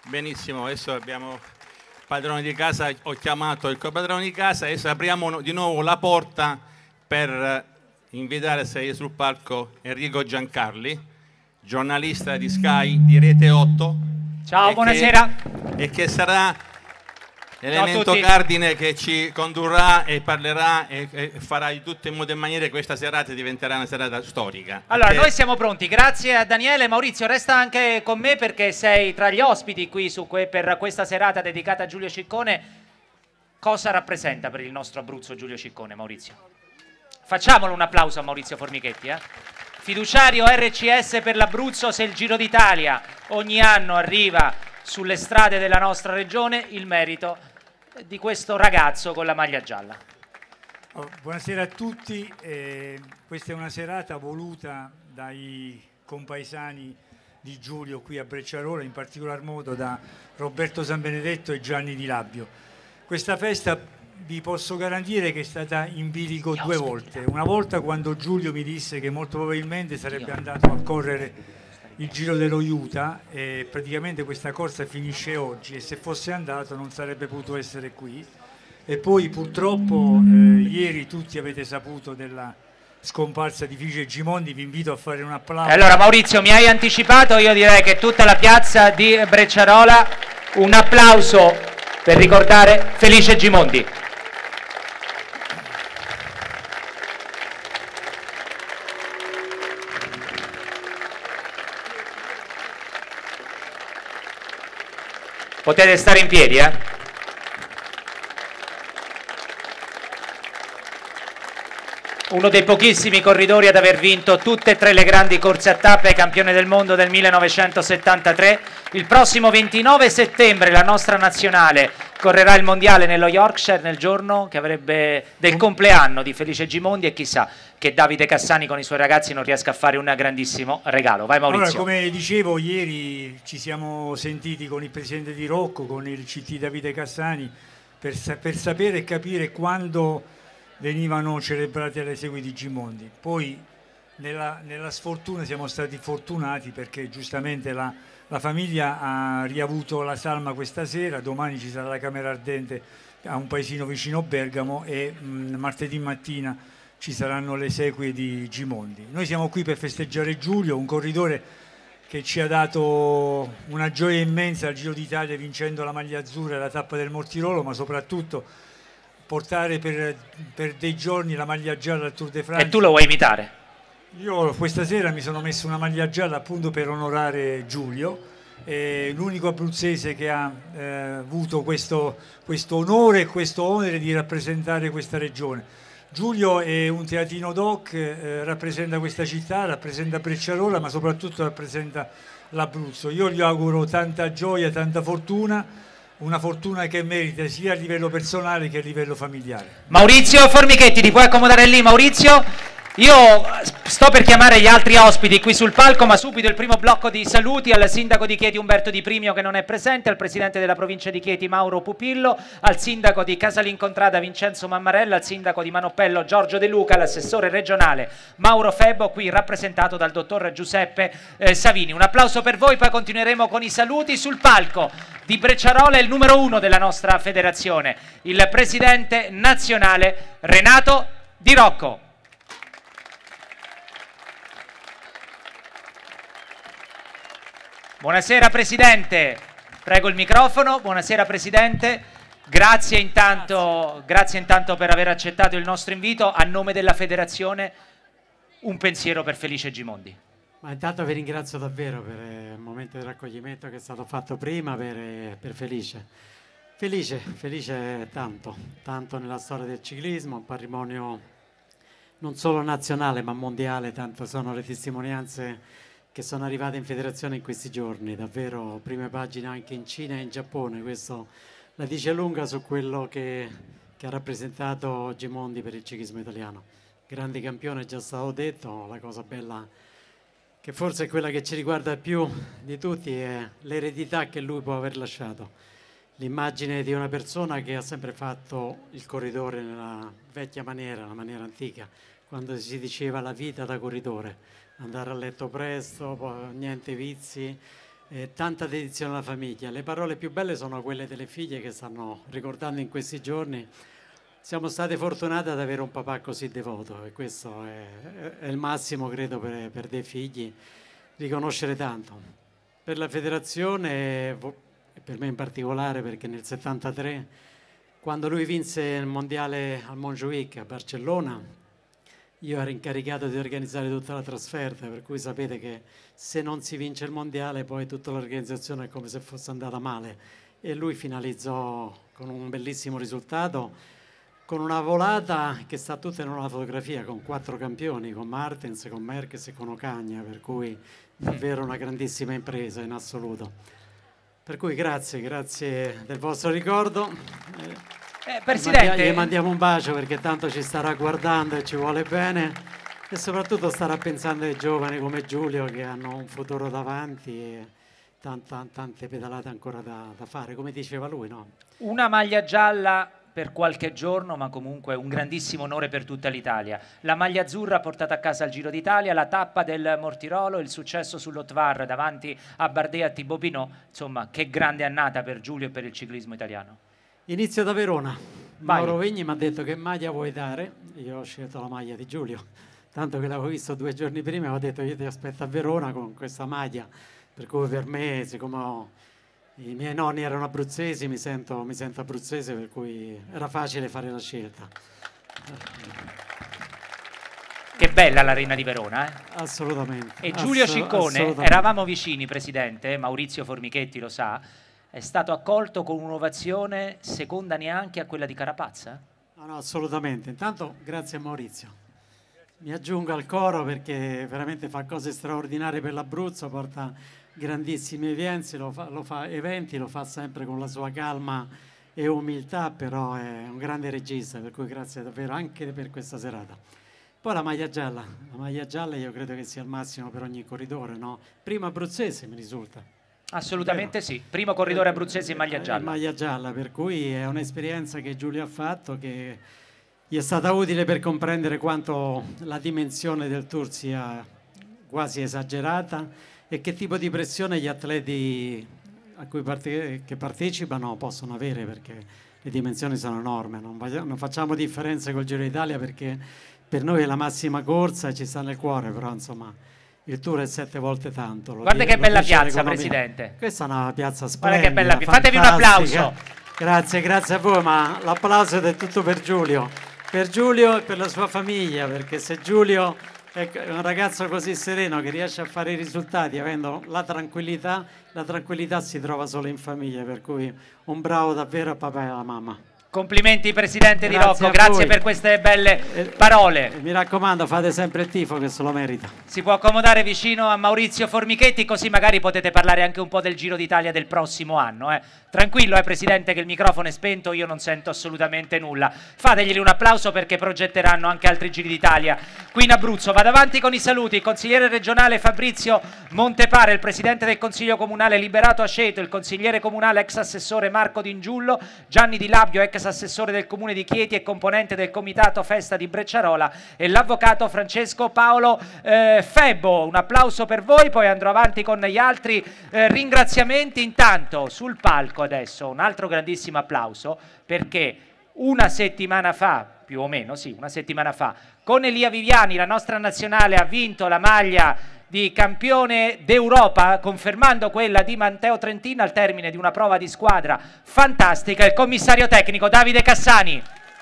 Benissimo, adesso abbiamo padrone di casa, ho chiamato il copadrone di casa, adesso apriamo di nuovo la porta per invitare a salire sul palco Enrico Giancarli, giornalista di Sky di Rete 8. Ciao, buonasera. E che sarà l'elemento cardine che ci condurrà e parlerà e farà di tutto in modo e maniera che questa serata diventerà una serata storica. Allora, noi siamo pronti, grazie a Daniele. Maurizio, resta anche con me perché sei tra gli ospiti qui per questa serata dedicata a Giulio Ciccone. Cosa rappresenta per il nostro Abruzzo Giulio Ciccone, Maurizio? Facciamolo un applauso a Maurizio Formichetti, Fiduciario RCS per l'Abruzzo. Se il Giro d'Italia ogni anno arriva sulle strade della nostra regione, il merito di questo ragazzo con la maglia gialla. Buonasera a tutti, questa è una serata voluta dai compaesani di Giulio qui a Brecciarola, in particolar modo da Roberto Sanbenedetto e Gianni Di Labbio. Questa festa vi posso garantire che è stata in bilico due volte. Una volta quando Giulio mi disse che molto probabilmente sarebbe andato a correre il Giro dello Utah e praticamente questa corsa finisce oggi e se fosse andato non sarebbe potuto essere qui. E poi purtroppo ieri tutti avete saputo della scomparsa di Felice Gimondi, vi invito a fare un applauso. Allora Maurizio, mi hai anticipato, io direi che tutta la piazza di Brecciarola un applauso per ricordare Felice Gimondi. Potete stare in piedi, Uno dei pochissimi corridori ad aver vinto tutte e tre le grandi corse a tappe, campione del mondo del 1973. Il prossimo 29 settembre la nostra nazionale correrà il mondiale nello Yorkshire nel giorno che avrebbe del compleanno di Felice Gimondi e chissà che Davide Cassani con i suoi ragazzi non riesca a fare un grandissimo regalo. Vai Maurizio. Allora, come dicevo, ieri ci siamo sentiti con il presidente di Rocco, con il CT Davide Cassani, per sapere e capire quando venivano celebrati alle esequie di Gimondi. Poi nella sfortuna siamo stati fortunati perché giustamente la famiglia ha riavuto la salma questa sera, domani ci sarà la camera ardente a un paesino vicino Bergamo e martedì mattina ci saranno le esequie di Gimondi. Noi siamo qui per festeggiare Giulio, un corridore che ci ha dato una gioia immensa al Giro d'Italia vincendo la maglia azzurra e la tappa del Mortirolo, ma soprattutto portare per dei giorni la maglia gialla al Tour de France. E tu lo vuoi imitare? Io questa sera mi sono messo una maglia gialla appunto per onorare Giulio, l'unico abruzzese che ha avuto questo onore e questo onere di rappresentare questa regione. Giulio è un teatino doc, rappresenta questa città, rappresenta Brecciarola, ma soprattutto rappresenta l'Abruzzo. Io gli auguro tanta gioia, tanta fortuna, una fortuna che merita sia a livello personale che a livello familiare. Maurizio Formichetti, ti puoi accomodare lì Maurizio? Io sto per chiamare gli altri ospiti qui sul palco, ma subito il primo blocco di saluti al sindaco di Chieti Umberto Di Primio che non è presente, al presidente della provincia di Chieti Mauro Pupillo, al sindaco di Casalincontrada Vincenzo Mammarella, al sindaco di Manoppello Giorgio De Luca, all'assessore regionale Mauro Febbo, qui rappresentato dal dottor Giuseppe Savini. Un applauso per voi, poi continueremo con i saluti. Sul palco di Brecciarola è il numero 1 della nostra federazione, il presidente nazionale Renato Di Rocco. Buonasera Presidente, prego il microfono. Buonasera Presidente, grazie intanto per aver accettato il nostro invito. A nome della Federazione un pensiero per Felice Gimondi. Ma intanto vi ringrazio davvero per il momento di raccoglimento che è stato fatto prima per Felice. Felice tanto nella storia del ciclismo, un patrimonio non solo nazionale ma mondiale, tanto sono le testimonianze che sono arrivate in federazione in questi giorni, davvero prime pagine anche in Cina e in Giappone. Questo la dice lunga su quello che ha rappresentato Gimondi per il ciclismo italiano. Grande campione, è già stato detto. La cosa bella che forse è quella che ci riguarda più di tutti è l'eredità che lui può aver lasciato, l'immagine di una persona che ha sempre fatto il corridore nella vecchia maniera, la maniera antica, quando si diceva la vita da corridore, andare a letto presto, niente vizi, tanta dedizione alla famiglia. Le parole più belle sono quelle delle figlie che stanno ricordando in questi giorni. Siamo state fortunate ad avere un papà così devoto e questo è il massimo, credo, per dei figli, riconoscere tanto. Per la federazione, e per me in particolare, perché nel 73, quando lui vinse il mondiale al Montjuic a Barcellona, io ero incaricato di organizzare tutta la trasferta, per cui sapete che se non si vince il mondiale poi tutta l'organizzazione è come se fosse andata male, e lui finalizzò con un bellissimo risultato, con una volata che sta tutta in una fotografia, con 4 campioni, con Martens, con Merckx e con Ocagna, per cui davvero una grandissima impresa in assoluto. Per cui grazie del vostro ricordo. Presidente, Gli mandiamo un bacio perché tanto ci starà guardando e ci vuole bene, e soprattutto starà pensando ai giovani come Giulio che hanno un futuro davanti e tante pedalate ancora da fare, come diceva lui, no? una maglia gialla per qualche giorno, ma comunque un grandissimo onore per tutta l'Italia. La maglia azzurra portata a casa al Giro d'Italia, la tappa del Mortirolo, il successo sull'Otvar davanti a Bardet e a Thibaut Pinot. Insomma, che grande annata per Giulio e per il ciclismo italiano. Inizio da Verona. Vai. Mauro Vigni mi ha detto che maglia vuoi dare, io ho scelto la maglia di Giulio, tanto che l'avevo visto 2 giorni prima e ho detto io ti aspetto a Verona con questa maglia, per cui per me, siccome i miei nonni erano abruzzesi, mi sento abruzzese, per cui era facile fare la scelta. Che bella l'arena di Verona, eh? Assolutamente. E Giulio Ciccone, eravamo vicini, Presidente, Maurizio Formichetti lo sa, è stato accolto con un'ovazione seconda neanche a quella di Carapazza? No, assolutamente. Intanto grazie a Maurizio. Mi aggiungo al coro perché veramente fa cose straordinarie per l'Abruzzo, porta grandissimi eventi, lo fa sempre con la sua calma e umiltà, però è un grande regista, per cui grazie davvero anche per questa serata. Poi la maglia gialla io credo che sia il massimo per ogni corridore, no? Primo abruzzese mi risulta. Assolutamente sì, primo corridore abruzzese in maglia gialla. Maglia gialla, per cui è un'esperienza che Giulio ha fatto, che gli è stata utile per comprendere quanto la dimensione del Tour sia quasi esagerata e che tipo di pressione gli atleti che partecipano possono avere, perché le dimensioni sono enormi. Non facciamo differenze col Giro d'Italia perché per noi è la massima corsa e ci sta nel cuore, però insomma il Tour è 7 volte tanto. Guarda che bella piazza, Presidente. Questa è una piazza splendida. Guarda che bella piazza. Fatevi un applauso. Grazie a voi, ma l'applauso è tutto per Giulio e per la sua famiglia, perché se Giulio è un ragazzo così sereno che riesce a fare i risultati avendo la tranquillità si trova solo in famiglia, per cui un bravo davvero a papà e alla mamma. Complimenti Presidente Di Rocco, grazie per queste belle parole. Mi raccomando, fate sempre il tifo che se lo merita. Si può accomodare vicino a Maurizio Formichetti, così magari potete parlare anche un po' del Giro d'Italia del prossimo anno. Tranquillo, Presidente, che il microfono è spento, io non sento assolutamente nulla. Fateglieli un applauso perché progetteranno anche altri Giri d'Italia qui in Abruzzo. Vado avanti con i saluti. Il consigliere regionale Fabrizio Montepare, il Presidente del Consiglio Comunale Liberato Aceto, il consigliere comunale ex assessore Marco Dingiullo, Gianni Di Labbio, ex assessore del Comune di Chieti e componente del Comitato Festa di Brecciarola, e l'avvocato Francesco Paolo Febbo. Un applauso per voi, poi andrò avanti con gli altri ringraziamenti. Intanto sul palco adesso un altro grandissimo applauso, perché una settimana fa, più o meno, sì, una settimana fa, con Elia Viviani la nostra nazionale ha vinto la maglia di campione d'Europa, confermando quella di Matteo Trentin al termine di una prova di squadra fantastica. Il commissario tecnico Davide Cassani.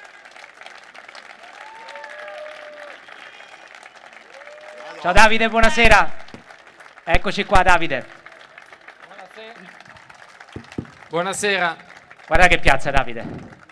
Ciao Davide, buonasera. Eccoci qua Davide. Buonasera. Guarda che piazza Davide.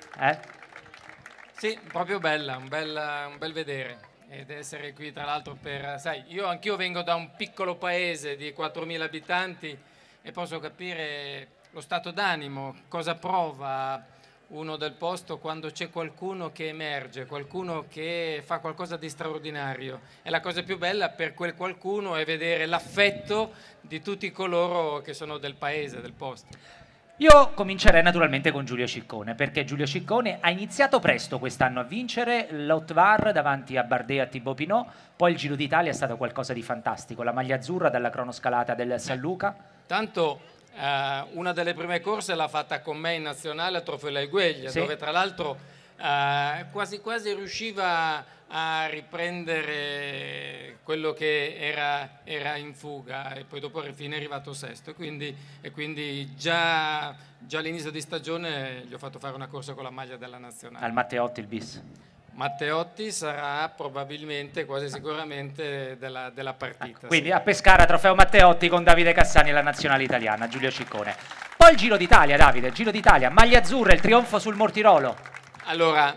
Sì, proprio bella, un bel vedere. Ed essere qui tra l'altro sai, anch'io vengo da un piccolo paese di 4.000 abitanti e posso capire lo stato d'animo, cosa prova uno del posto quando c'è qualcuno che emerge, qualcuno che fa qualcosa di straordinario. E la cosa più bella per quel qualcuno è vedere l'affetto di tutti coloro che sono del paese, del posto. Io comincerei naturalmente con Giulio Ciccone, perché Giulio Ciccone ha iniziato presto quest'anno a vincere l'Otvar davanti a Bardet e a Thibaut Pinot, poi il Giro d'Italia è stato qualcosa di fantastico, la maglia azzurra dalla cronoscalata del San Luca. Tanto una delle prime corse l'ha fatta con me in nazionale a Trofeo La Igueglia, sì, dove tra l'altro quasi quasi riusciva a riprendere quello che era in fuga, e poi dopo alla fine è arrivato sesto, e quindi già all'inizio di stagione gli ho fatto fare una corsa con la maglia della nazionale. Al Matteotti il bis. Matteotti sarà probabilmente, quasi sicuramente, della partita. Quindi sì. a Pescara trofeo Matteotti con Davide Cassani e la nazionale italiana, Giulio Ciccone. Poi il Giro d'Italia, Davide, Giro d'Italia, maglia azzurra, il trionfo sul Mortirolo. Allora,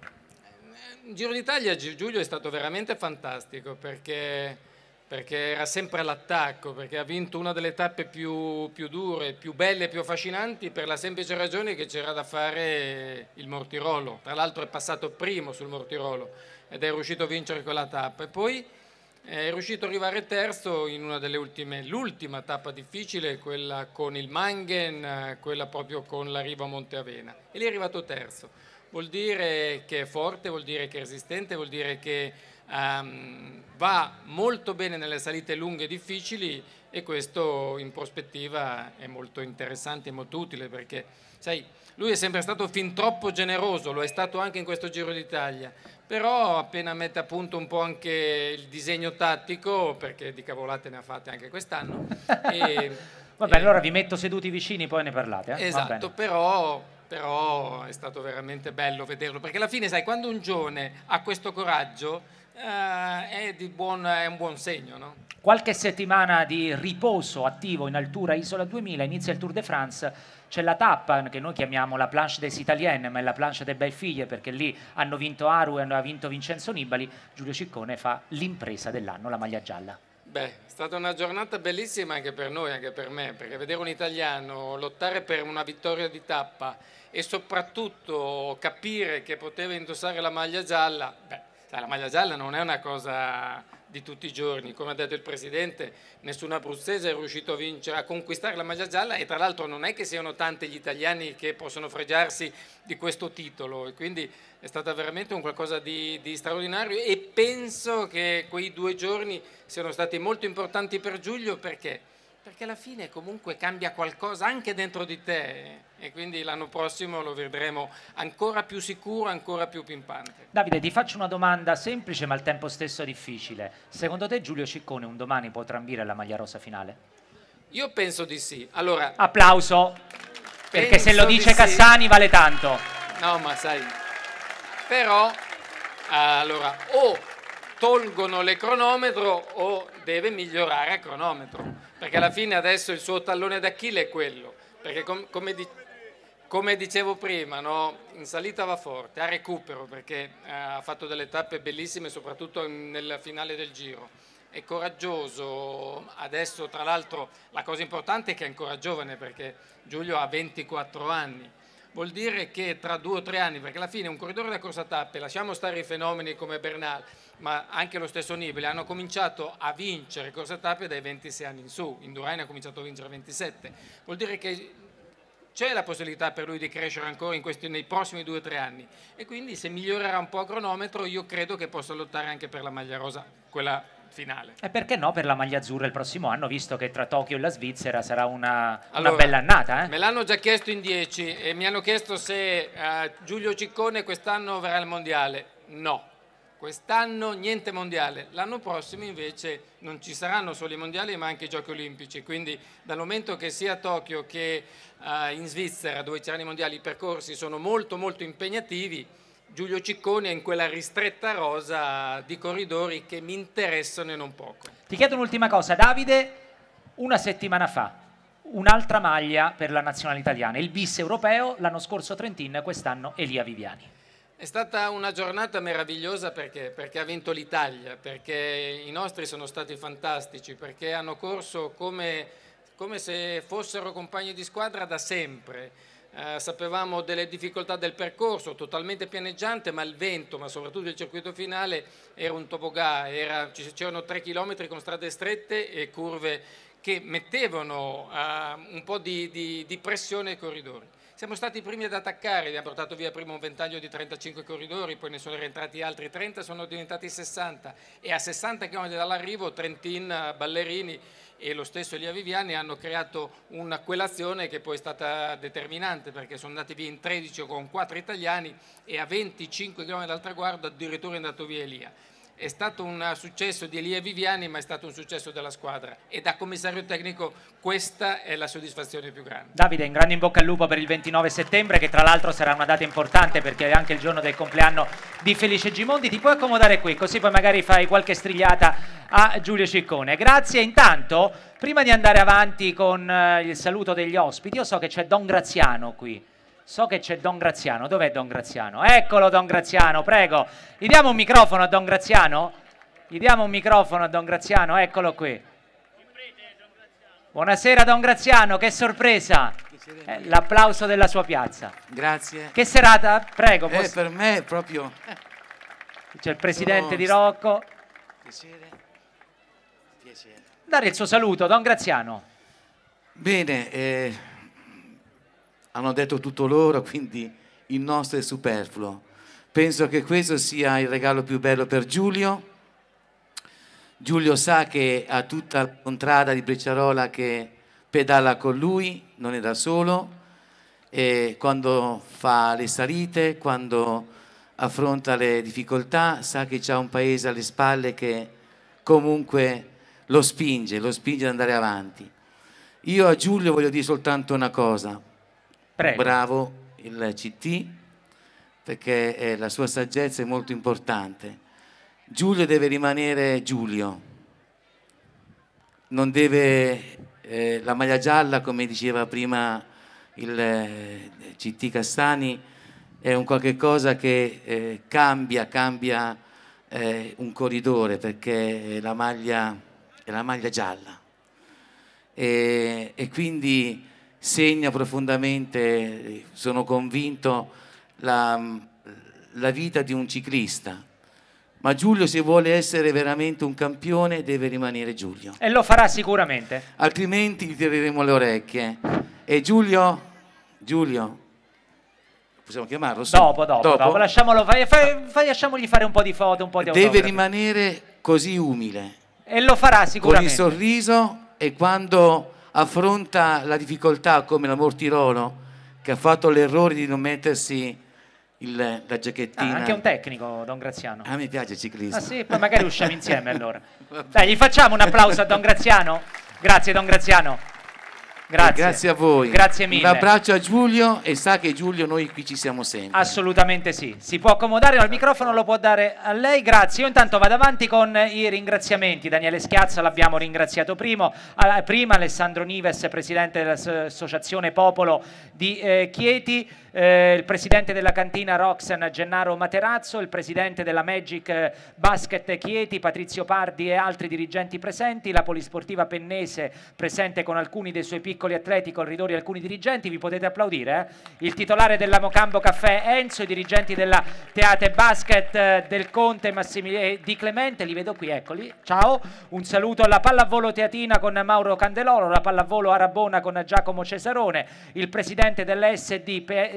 il Giro d'Italia, Giulio è stato veramente fantastico perché era sempre all'attacco, perché ha vinto una delle tappe più dure, più belle, più affascinanti, per la semplice ragione che c'era da fare il Mortirolo. Tra l'altro è passato primo sul Mortirolo ed è riuscito a vincere quella tappa, e poi è riuscito ad arrivare terzo in una delle ultime, l'ultima tappa difficile, quella con il Mangen, quella proprio con l'arrivo a Monte Avena, e lì è arrivato terzo. Vuol dire che è forte, vuol dire che è resistente, vuol dire che va molto bene nelle salite lunghe e difficili, e questo in prospettiva è molto interessante e molto utile, perché sai, lui è sempre stato fin troppo generoso, lo è stato anche in questo Giro d'Italia, però appena mette a punto un po' anche il disegno tattico, perché di cavolate ne ha fatte anche quest'anno. Vabbè, allora vi metto seduti vicini, poi ne parlate. Esatto, però è stato veramente bello vederlo, perché alla fine, sai, quando un giovane ha questo coraggio è un buon segno, no? Qualche settimana di riposo attivo in altura Isola 2000, inizia il Tour de France, c'è la tappa che noi chiamiamo la Planche des Italiennes, ma è la Planche des Belles Filles, perché lì hanno vinto Aru e hanno vinto Vincenzo Nibali. Giulio Ciccone fa l'impresa dell'anno, la maglia gialla. Beh, è stata una giornata bellissima anche per noi, anche per me, perché vedere un italiano lottare per una vittoria di tappa e soprattutto capire che poteva indossare la maglia gialla, la maglia gialla non è una cosa di tutti i giorni, come ha detto il Presidente, nessun abruzzese è riuscito a conquistare la maglia gialla, e tra l'altro non è che siano tanti gli italiani che possono fregiarsi di questo titolo, e quindi è stata veramente un qualcosa di straordinario, e penso che quei 2 giorni siano stati molto importanti per Giulio, perché alla fine comunque cambia qualcosa anche dentro di te, e quindi l'anno prossimo lo vedremo ancora più sicuro, ancora più pimpante. Davide, ti faccio una domanda semplice ma al tempo stesso difficile. Secondo te Giulio Ciccone un domani potrà ambire alla maglia rosa finale? Io penso di sì. Allora, applauso, perché se lo dice Cassani vale tanto. No, ma sai, però allora o tolgono le cronometro o deve migliorare a cronometro, perché alla fine adesso il suo tallone d'Achille è quello, perché come dicevo prima, no? In salita va forte, a recupero, perché ha fatto delle tappe bellissime, soprattutto nella finale del Giro, è coraggioso. Adesso tra l'altro la cosa importante è che è ancora giovane, perché Giulio ha 24 anni, vuol dire che tra 2 o 3 anni, perché alla fine un corridore da corsa tappe, lasciamo stare i fenomeni come Bernal, ma anche lo stesso Nibali, hanno cominciato a vincere corsa tappe dai 26 anni in su. Indurain ha cominciato a vincere a 27, vuol dire che c'è la possibilità per lui di crescere ancora nei prossimi 2 o 3 anni, e quindi se migliorerà un po' a cronometro io credo che possa lottare anche per la maglia rosa, quella finale. E perché no per la maglia azzurra il prossimo anno, visto che tra Tokyo e la Svizzera sarà una bella annata? Me l'hanno già chiesto in 10 e mi hanno chiesto se Giulio Ciccone quest'anno verrà al mondiale. No, quest'anno niente mondiale. L'anno prossimo invece non ci saranno solo i mondiali ma anche i giochi olimpici, quindi dal momento che sia a Tokyo che in Svizzera, dove ci saranno i mondiali, i percorsi sono molto molto impegnativi, Giulio Ciccone è in quella ristretta rosa di corridori che mi interessano e non poco. Ti chiedo un'ultima cosa, Davide. Una settimana fa un'altra maglia per la nazionale italiana, il bis europeo, l'anno scorso Trentin, quest'anno Elia Viviani. È stata una giornata meravigliosa perché ha vinto l'Italia, perché i nostri sono stati fantastici, perché hanno corso come se fossero compagni di squadra da sempre. Sapevamo delle difficoltà del percorso, totalmente pianeggiante, ma il vento, ma soprattutto il circuito finale era un tobogà, c'erano 3 chilometri con strade strette e curve che mettevano un po' di pressione ai corridori. Siamo stati i primi ad attaccare, abbiamo portato via prima un ventaglio di 35 corridori, poi ne sono rientrati altri 30, sono diventati 60, e a 60 km dall'arrivo Trentin, Ballerini e lo stesso Elia Viviani hanno creato una quell'azione che poi è stata determinante, perché sono andati via in 13 con 4 italiani e a 25 km dal traguardo addirittura è andato via Elia. È stato un successo di Elia Viviani, ma è stato un successo della squadra, e da commissario tecnico questa è la soddisfazione più grande. Davide, in grande in bocca al lupo per il 29 settembre, che tra l'altro sarà una data importante perché è anche il giorno del compleanno di Felice Gimondi. Ti puoi accomodare qui, così poi magari fai qualche strigliata a Giulio Ciccone. Grazie. Intanto, prima di andare avanti con il saluto degli ospiti, io so che c'è Don Graziano qui. So che c'è Don Graziano. Dov'è Don Graziano? Eccolo Don Graziano, prego. Gli diamo un microfono a Don Graziano? Gli diamo un microfono a Don Graziano, eccolo qui. Buonasera Don Graziano, che sorpresa. L'applauso della sua piazza. Grazie. Che serata? Prego. Per me è proprio... C'è il presidente di Rocco. Piacere. Dare il suo saluto, Don Graziano. Bene, hanno detto tutto loro, quindi il nostro è superfluo. Penso che questo sia il regalo più bello per Giulio. Giulio sa che ha tutta la contrada di Brecciarola che pedala con lui, non è da solo, e quando fa le salite, quando affronta le difficoltà, sa che c'ha un paese alle spalle che comunque lo spinge ad andare avanti. Io a Giulio voglio dire soltanto una cosa. Prego. Bravo il CT, perché la sua saggezza è molto importante. Giulio deve rimanere Giulio, non deve la maglia gialla, come diceva prima il CT Cassani, è un qualche cosa che cambia un corridore, perché è la maglia gialla e quindi segna profondamente, sono convinto, la vita di un ciclista. Ma Giulio, se vuole essere veramente un campione, deve rimanere Giulio. E lo farà sicuramente. Altrimenti gli tireremo le orecchie. E Giulio, possiamo chiamarlo? Dopo. Lasciamolo, lasciamogli fare un po' di foto, un po' di autografi. Deve rimanere così umile. E lo farà sicuramente. Con il sorriso, e quando affronta la difficoltà, come la Mortirolo, che ha fatto l'errore di non mettersi la giacchettina. Anche un tecnico, Don Graziano. A me piace il ciclismo. Ah sì, poi magari usciamo insieme allora. Dai, gli facciamo un applauso a Don Graziano? Grazie Don Graziano. Grazie a voi. Grazie mille. Un abbraccio a Giulio, e sa che Giulio noi qui ci siamo sempre. Assolutamente sì. Si può accomodare, il microfono lo può dare a lei. Grazie. Io intanto vado avanti con i ringraziamenti. Daniele Schiazza l'abbiamo ringraziato prima, Alessandro Nives, presidente dell'Associazione Popolo di Chieti, il presidente della cantina Roxen Gennaro Materazzo, il presidente della Magic Basket Chieti Patrizio Pardi e altri dirigenti presenti, la Polisportiva Pennese presente con alcuni dei suoi piccoli atleti, corridori e alcuni dirigenti. Vi potete applaudire, il titolare della Mocambo Caffè Enzo, i dirigenti della Teate Basket del Conte Di Clemente, li vedo qui, eccoli, ciao. Un saluto alla pallavolo teatina con Mauro Candeloro, la pallavolo arabona con Giacomo Cesarone, il presidente dell'SD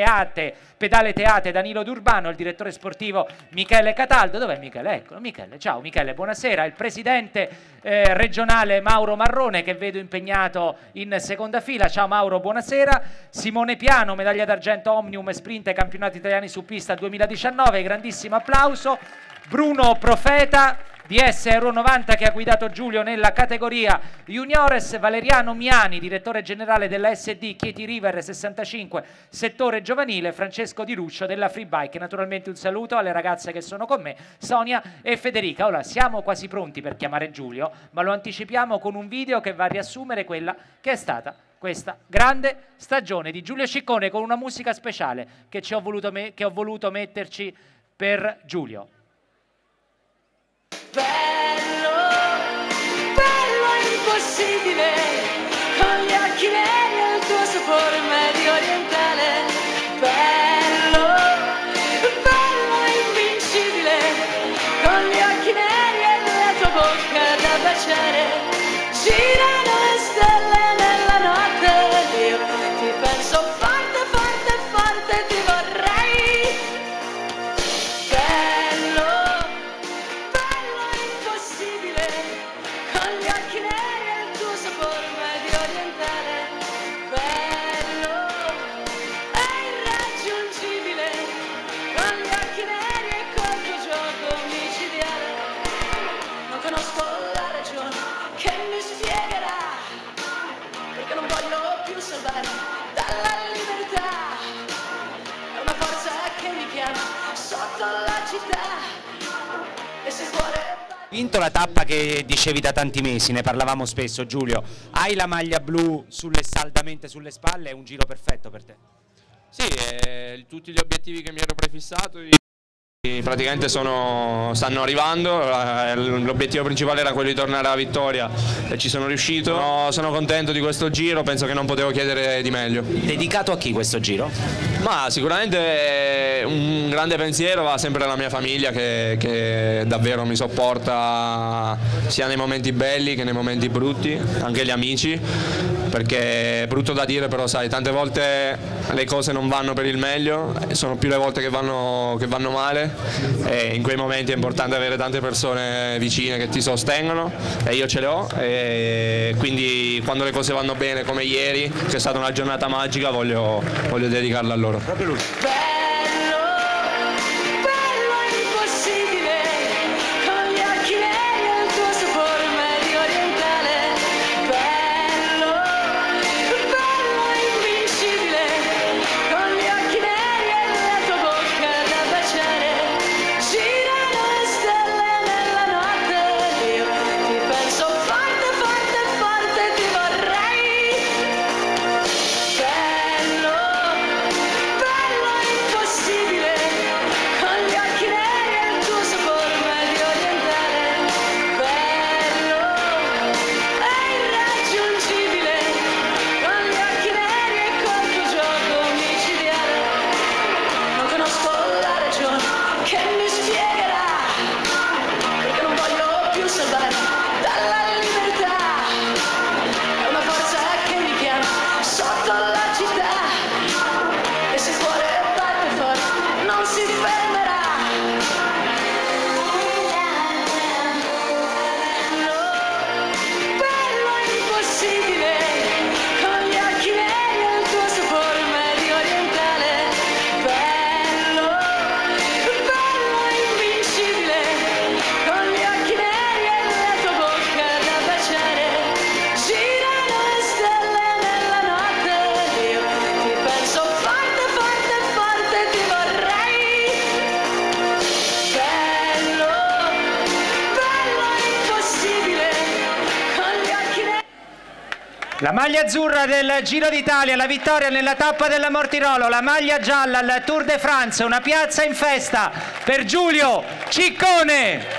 Pedale Teate Danilo D'Urbano, il direttore sportivo Michele Cataldo. Dov'è Michele? Eccolo, Michele. Ciao Michele, buonasera. Il presidente regionale Mauro Marrone, che vedo impegnato in seconda fila. Ciao Mauro, buonasera. Simone Piano, medaglia d'argento Omnium Sprint ai campionati italiani su pista 2019, grandissimo applauso. Bruno Profeta di Euro 90, che ha guidato Giulio nella categoria Juniores. Valeriano Miani, direttore generale della SD Chieti River 65 settore giovanile. Francesco Di Ruccio della Free Bike. Naturalmente un saluto alle ragazze che sono con me, Sonia e Federica. Ora siamo quasi pronti per chiamare Giulio, ma lo anticipiamo con un video che va a riassumere quella che è stata questa grande stagione di Giulio Ciccone, con una musica speciale che ho voluto metterci per Giulio. Bello, bello impossibile, con gli occhi neri e il tuo sapore medio orientale. Bello, bello invincibile, con gli occhi neri e la tua bocca da baciare. Girano le stelle nella notte, io ti penso forte, forte, forte, ti vorrei. Bello, bello impossibile, con gli occhi neri e il Vinto la tappa che dicevi da tanti mesi, ne parlavamo spesso, Giulio. Hai la maglia blu saldamente sulle spalle, è un giro perfetto per te. Sì, tutti gli obiettivi che mi ero prefissato praticamente stanno arrivando. L'obiettivo principale era quello di tornare alla vittoria e ci sono riuscito. Sono contento di questo giro, penso che non potevo chiedere di meglio. Dedicato a chi questo giro? Ma sicuramente un grande pensiero va sempre alla mia famiglia che davvero mi sopporta sia nei momenti belli che nei momenti brutti, anche gli amici, perché è brutto da dire, però sai, tante volte le cose non vanno per il meglio, sono più le volte che vanno male, e in quei momenti è importante avere tante persone vicine che ti sostengono, e io ce le ho, e quindi quando le cose vanno bene come ieri, che è stata una giornata magica, voglio dedicarla a loro. Proprio lui. Bello, bello impossibile, con gli occhi neri e il tuo sapore medio orientale. Bello, bello invincibile, con gli occhi neri e la tua bocca da baciare. Girano le stelle nella notte, io ti penso forte, forte, forte, ti vorrei. Bello, bello impossibile, con gli occhi neri e il tuo sapore medio orientale. Bello, è irraggiungibile, con gli occhi neri e col tuo gioco micidiale. Non conosco la ragione che mi spiegherà, perché non voglio più salvare dalla libertà. È una forza che mi chiama sotto la città, e se il cuore batte forte non si fermerà. Bello impossibile, con gli occhi neri e il tuo sapore medio orientale. Bello, bello invincibile, con gli occhi neri e la tua bocca da baciare. Girano le stelle nella notte, io ti penso forte, forte, forte, ti vorrei. Bello, bello impossibile, con gli occhi neri. La maglia azzurra del Giro d'Italia, la vittoria nella tappa della Mortirolo, la maglia gialla al Tour de France, una piazza in festa per Giulio Ciccone.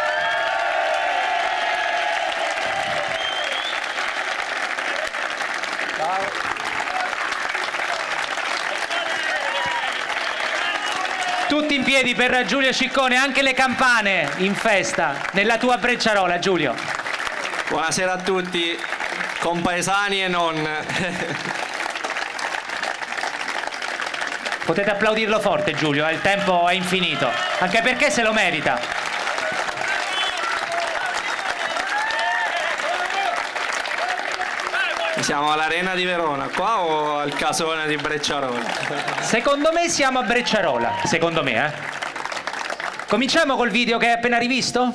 Tutti in piedi per Giulio Ciccone, anche le campane in festa nella tua Brecciarola, Giulio. Buonasera a tutti, compaesani e non. Potete applaudirlo forte, Giulio, il tempo è infinito, anche perché se lo merita. Siamo all'Arena di Verona, qua o al casone di Brecciarola? Secondo me siamo a Brecciarola, secondo me, Cominciamo col video che hai appena rivisto?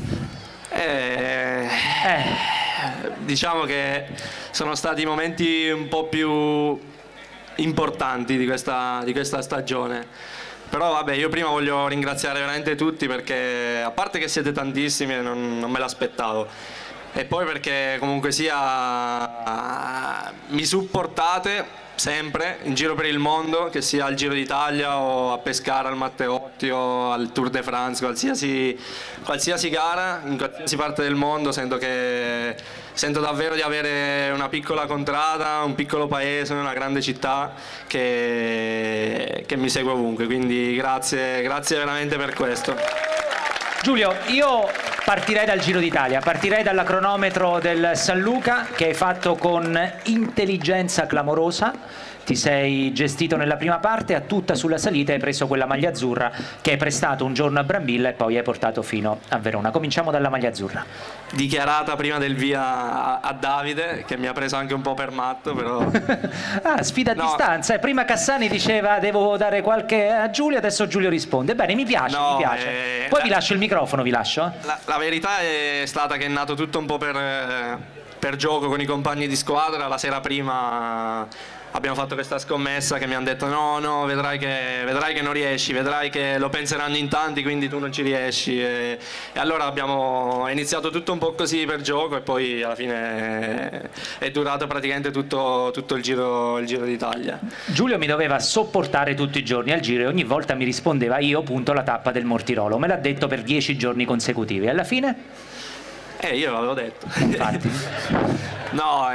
Diciamo che sono stati momenti un po' più importanti di questa stagione. Però vabbè, io prima voglio ringraziare veramente tutti, perché a parte che siete tantissimi e non me l'aspettavo, e poi perché comunque sia mi supportate sempre in giro per il mondo, che sia al Giro d'Italia o a Pescara, al Matteotti o al Tour de France, qualsiasi gara in qualsiasi parte del mondo. Sento davvero di avere una piccola contrada, un piccolo paese, una grande città che mi segue ovunque, quindi grazie veramente per questo. Giulio, io partirei dal Giro d'Italia, partirei dalla cronometro del San Luca che hai fatto con intelligenza clamorosa. Ti sei gestito nella prima parte a tutta sulla salita, hai preso quella maglia azzurra che hai prestato un giorno a Brambilla e poi hai portato fino a Verona. Cominciamo dalla maglia azzurra. Dichiarata prima del via a Davide, che mi ha preso anche un po' per matto, però. Sfida a distanza. Prima Cassani diceva devo dare qualche a Giulio, adesso Giulio risponde. Bene, mi piace, mi piace. Poi vi lascio il microfono, vi lascio. La verità è stata che è nato tutto un po' per gioco con i compagni di squadra. La sera prima abbiamo fatto questa scommessa che mi hanno detto no, vedrai che non riesci, vedrai che lo penseranno in tanti, quindi tu non ci riesci. E allora abbiamo iniziato tutto un po' così per gioco e poi alla fine è durato praticamente tutto il Giro d'Italia. Giulio mi doveva sopportare tutti i giorni al Giro e ogni volta mi rispondeva io punto la tappa del Mortirolo, me l'ha detto per 10 giorni consecutivi. Alla fine? Io l'avevo detto. Infatti. No,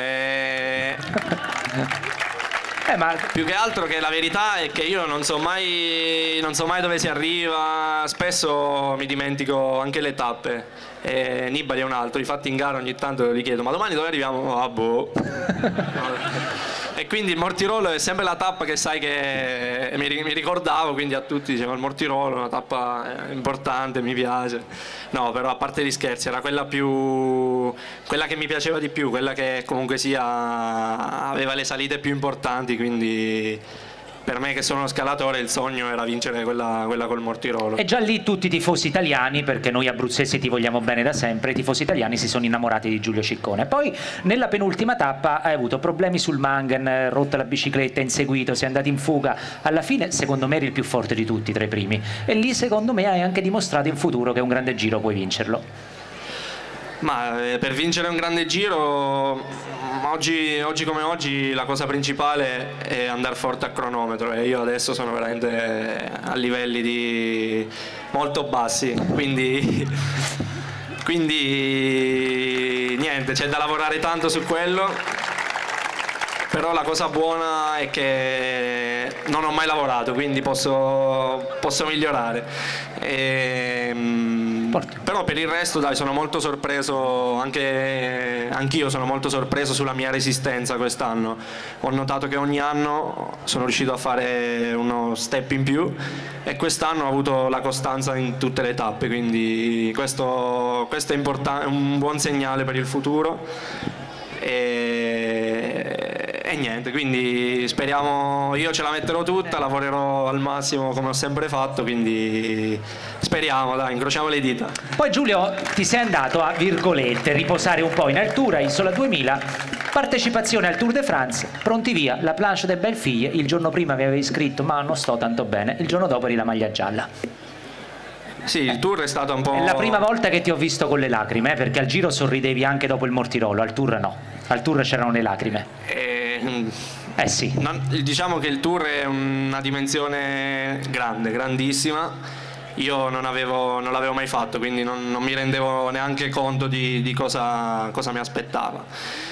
ma più che altro che la verità è che io non so mai dove si arriva, spesso mi dimentico anche le tappe. Nibali è un altro, infatti in gara ogni tanto gli chiedo ma domani dove arriviamo? Ah boh. E quindi il Mortirolo è sempre la tappa che sai che mi ricordavo, quindi a tutti dicevo il Mortirolo è una tappa importante, mi piace. No, però a parte gli scherzi era quella che mi piaceva di più, quella che comunque sia aveva le salite più importanti, quindi per me che sono uno scalatore il sogno era vincere quella col Mortirolo. E già lì tutti i tifosi italiani, perché noi abruzzesi ti vogliamo bene da sempre, i tifosi italiani si sono innamorati di Giulio Ciccone. Poi nella penultima tappa hai avuto problemi sul Mangen, rotta la bicicletta, inseguito, sei andato in fuga. Alla fine secondo me eri il più forte di tutti tra i primi. E lì secondo me hai anche dimostrato in futuro che un grande giro puoi vincerlo. Ma per vincere un grande giro, oggi come oggi, la cosa principale è andare forte a cronometro e io adesso sono veramente a livelli molto bassi, quindi niente, c'è da lavorare tanto su quello. Però la cosa buona è che non ho mai lavorato, quindi posso migliorare. Però per il resto dai, sono molto sorpreso, anch'io sono molto sorpreso sulla mia resistenza quest'anno. Ho notato che ogni anno sono riuscito a fare uno step in più e quest'anno ho avuto la costanza in tutte le tappe, quindi questo è importante, è un buon segnale per il futuro. E niente, quindi speriamo, io ce la metterò tutta, lavorerò al massimo come ho sempre fatto, quindi speriamo, dai, incrociamo le dita. Poi Giulio ti sei andato a virgolette riposare un po' in altura, Isola 2000, partecipazione al Tour de France, pronti via, la planche de Bellefille, il giorno prima mi avevi scritto ma non sto tanto bene, il giorno dopo eri la maglia gialla. Sì, il tour è stato un po'... È la prima volta che ti ho visto con le lacrime, perché al Giro sorridevi anche dopo il Mortirolo, al Tour no, al Tour c'erano le lacrime. Sì. Diciamo che il tour è una dimensione grande, grandissima. Io non l'avevo mai fatto, quindi non mi rendevo neanche conto di cosa mi aspettava.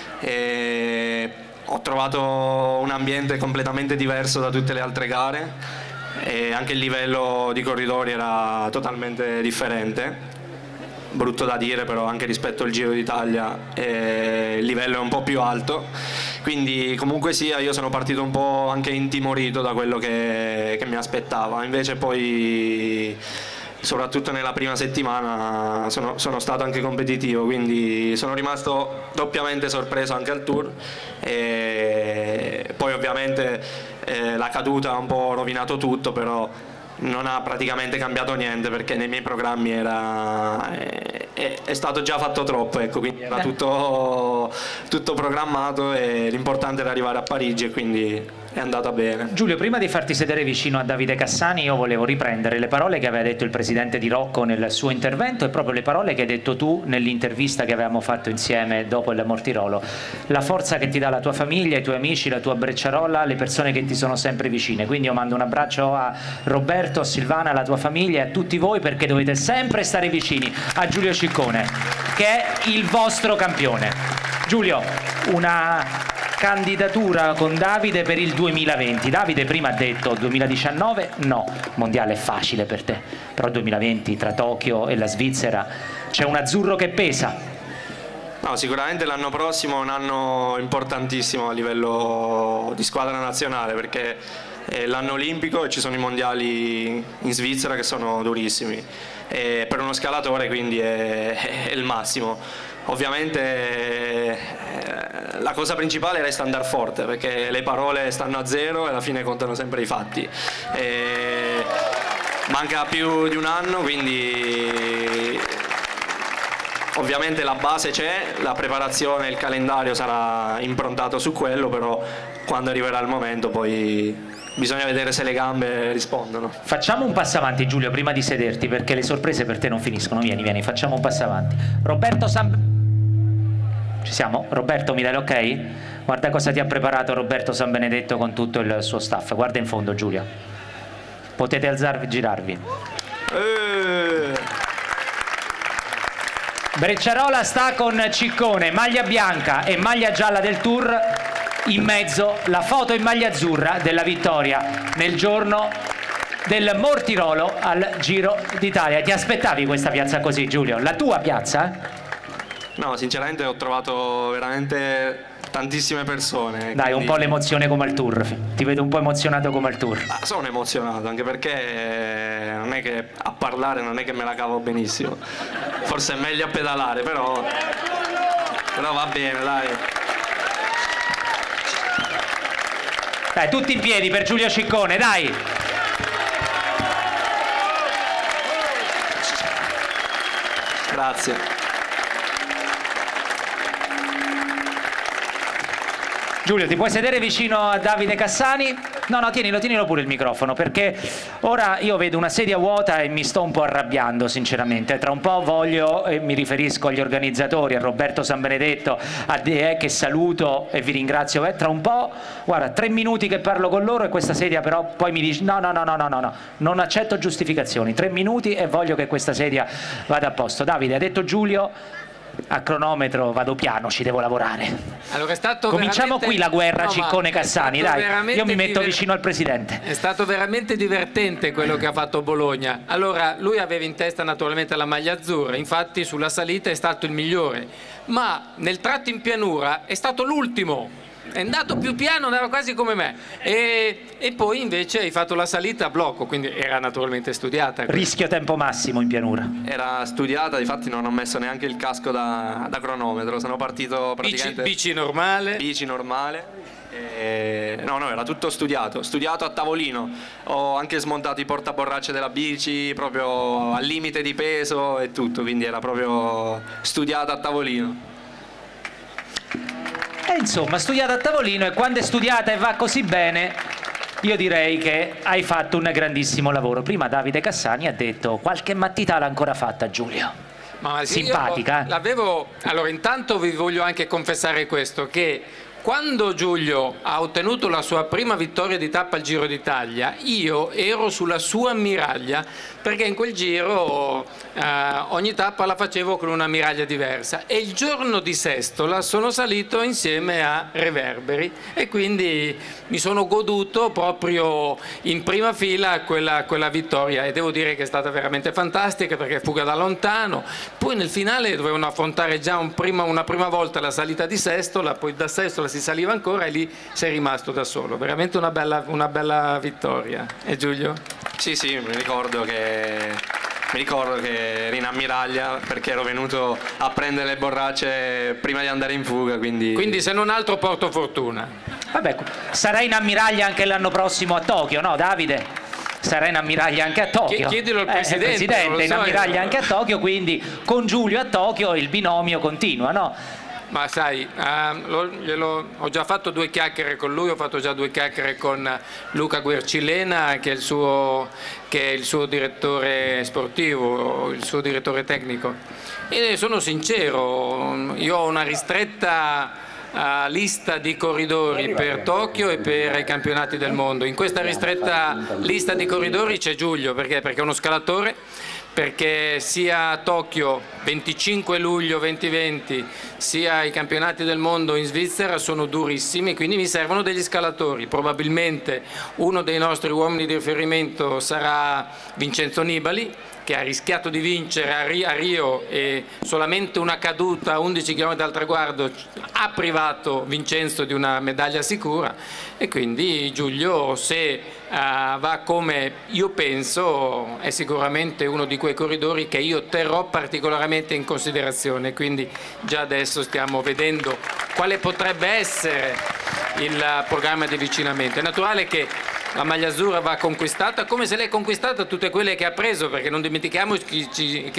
Ho trovato un ambiente completamente diverso da tutte le altre gare e anche il livello di corridori era totalmente differente. Brutto da dire, però anche rispetto al Giro d'Italia il livello è un po' più alto, quindi comunque sia io sono partito un po' anche intimorito da quello che mi aspettava, invece poi soprattutto nella prima settimana sono stato anche competitivo, quindi sono rimasto doppiamente sorpreso anche al Tour e poi ovviamente la caduta ha un po' rovinato tutto, però non ha praticamente cambiato niente perché nei miei programmi è stato già fatto troppo, ecco, quindi era tutto programmato e l'importante era arrivare a Parigi e quindi è andata bene. Giulio, prima di farti sedere vicino a Davide Cassani io volevo riprendere le parole che aveva detto il presidente di Rocco nel suo intervento e proprio le parole che hai detto tu nell'intervista che avevamo fatto insieme dopo il Mortirolo. La forza che ti dà la tua famiglia, i tuoi amici, la tua Brecciarola, le persone che ti sono sempre vicine, quindi io mando un abbraccio a Roberto, a Silvana, alla tua famiglia e a tutti voi perché dovete sempre stare vicini a Giulio Ciccone che è il vostro campione. Giulio, una candidatura con Davide per il 2020. Davide prima ha detto 2019 no, mondiale è facile per te, però 2020 tra Tokyo e la Svizzera c'è un azzurro che pesa. No, sicuramente l'anno prossimo è un anno importantissimo a livello di squadra nazionale perché è l'anno olimpico e ci sono i mondiali in Svizzera che sono durissimi e per uno scalatore quindi è il massimo. Ovviamente la cosa principale resta andare forte perché le parole stanno a zero e alla fine contano sempre i fatti. Manca più di un anno, quindi ovviamente la base c'è, la preparazione, il calendario sarà improntato su quello, però quando arriverà il momento poi bisogna vedere se le gambe rispondono. Facciamo un passo avanti, Giulio, prima di sederti, perché le sorprese per te non finiscono. Vieni, facciamo un passo avanti. Roberto Ci siamo? Roberto, mi dai l'ok? Guarda cosa ti ha preparato Roberto San Benedetto con tutto il suo staff. Guarda in fondo, Giulio. Potete alzarvi e girarvi. Brecciarola sta con Ciccone, maglia bianca e maglia gialla del Tour, in mezzo la foto in maglia azzurra della vittoria nel giorno del Mortirolo al Giro d'Italia. Ti aspettavi questa piazza così, Giulio? La tua piazza? No, sinceramente ho trovato veramente tantissime persone. Dai, un po' l'emozione come al Tour. Ti vedo un po' emozionato come al Tour. Sono emozionato, anche perché non è che a parlare non è che me la cavo benissimo. Forse è meglio a pedalare, però va bene, dai. Dai, tutti in piedi per Giulio Ciccone, dai! Grazie. Giulio, ti puoi sedere vicino a Davide Cassani? No, tienilo pure il microfono, perché ora io vedo una sedia vuota e mi sto un po' arrabbiando, sinceramente. Tra un po' voglio, e mi riferisco agli organizzatori, a Roberto San Benedetto, che saluto e vi ringrazio. Tra un po', guarda, 3 minuti che parlo con loro e questa sedia però poi mi dice no, non accetto giustificazioni. 3 minuti e voglio che questa sedia vada a posto. Davide, ha detto Giulio, a cronometro vado piano, ci devo lavorare. Allora, è stato cominciamo qui la guerra, no, Ciccone Cassani, dai, io mi metto vicino al presidente. È stato veramente divertente quello che ha fatto Bologna. Allora, lui aveva in testa naturalmente la maglia azzurra, infatti sulla salita è stato il migliore, ma nel tratto in pianura è stato l'ultimo. È andato più piano, andava quasi come me, e poi invece hai fatto la salita a blocco, quindi era naturalmente studiata. Rischio tempo massimo in pianura. Era studiata, difatti non ho messo neanche il casco da cronometro, sono partito praticamente... Bici normale? Bici normale. No, era tutto studiato a tavolino. Ho anche smontato i portaborracce della bici proprio al limite di peso e tutto, quindi era proprio studiata a tavolino. Insomma, studiata a tavolino, e quando è studiata e va così bene, io direi che hai fatto un grandissimo lavoro. Prima Davide Cassani ha detto qualche mattita l'ha ancora fatta, Giulio. Ma sì, simpatica. Allora, intanto vi voglio anche confessare questo, che quando Giulio ha ottenuto la sua prima vittoria di tappa al Giro d'Italia, io ero sulla sua ammiraglia, perché in quel giro ogni tappa la facevo con un'ammiraglia diversa, e il giorno di Sestola sono salito insieme a Reverberi e quindi mi sono goduto proprio in prima fila quella vittoria, e devo dire che è stata veramente fantastica, perché fuga da lontano. Poi nel finale dovevano affrontare già una prima volta la salita di Sestola, poi da Sestola si saliva ancora e lì sei rimasto da solo. Veramente una bella vittoria. E Giulio? Sì, mi ricordo che eri in ammiraglia, perché ero venuto a prendere le borracce prima di andare in fuga, quindi se non altro porto fortuna. Vabbè, sarai in ammiraglia anche l'anno prossimo a Tokyo, no Davide? Sarai in ammiraglia anche a Tokyo. Chiedilo al presidente. Il presidente in ammiraglia anche a Tokyo, quindi con Giulio a Tokyo il binomio continua, no? Ma sai, ho già fatto 2 chiacchiere con lui, ho fatto già 2 chiacchiere con Luca Guercilena, che è il suo direttore sportivo, il suo direttore tecnico, e sono sincero, io ho una ristretta lista di corridori per Tokyo e per i campionati del mondo. In questa ristretta lista di corridori c'è Giulio, perché è uno scalatore, perché sia a Tokyo 25 luglio 2020 sia i campionati del mondo in Svizzera sono durissimi, quindi mi servono degli scalatori. Probabilmente uno dei nostri uomini di riferimento sarà Vincenzo Nibali, che ha rischiato di vincere a Rio e solamente una caduta a 11 km dal traguardo ha privato Vincenzo di una medaglia sicura, e quindi Giulio, se va come io penso, è sicuramente uno di quei corridori che io terrò particolarmente in considerazione, quindi già adesso stiamo vedendo quale potrebbe essere il programma di avvicinamento. È naturale che la maglia azzurra va conquistata, come se l'è conquistata tutte quelle che ha preso, perché non dimentichiamoci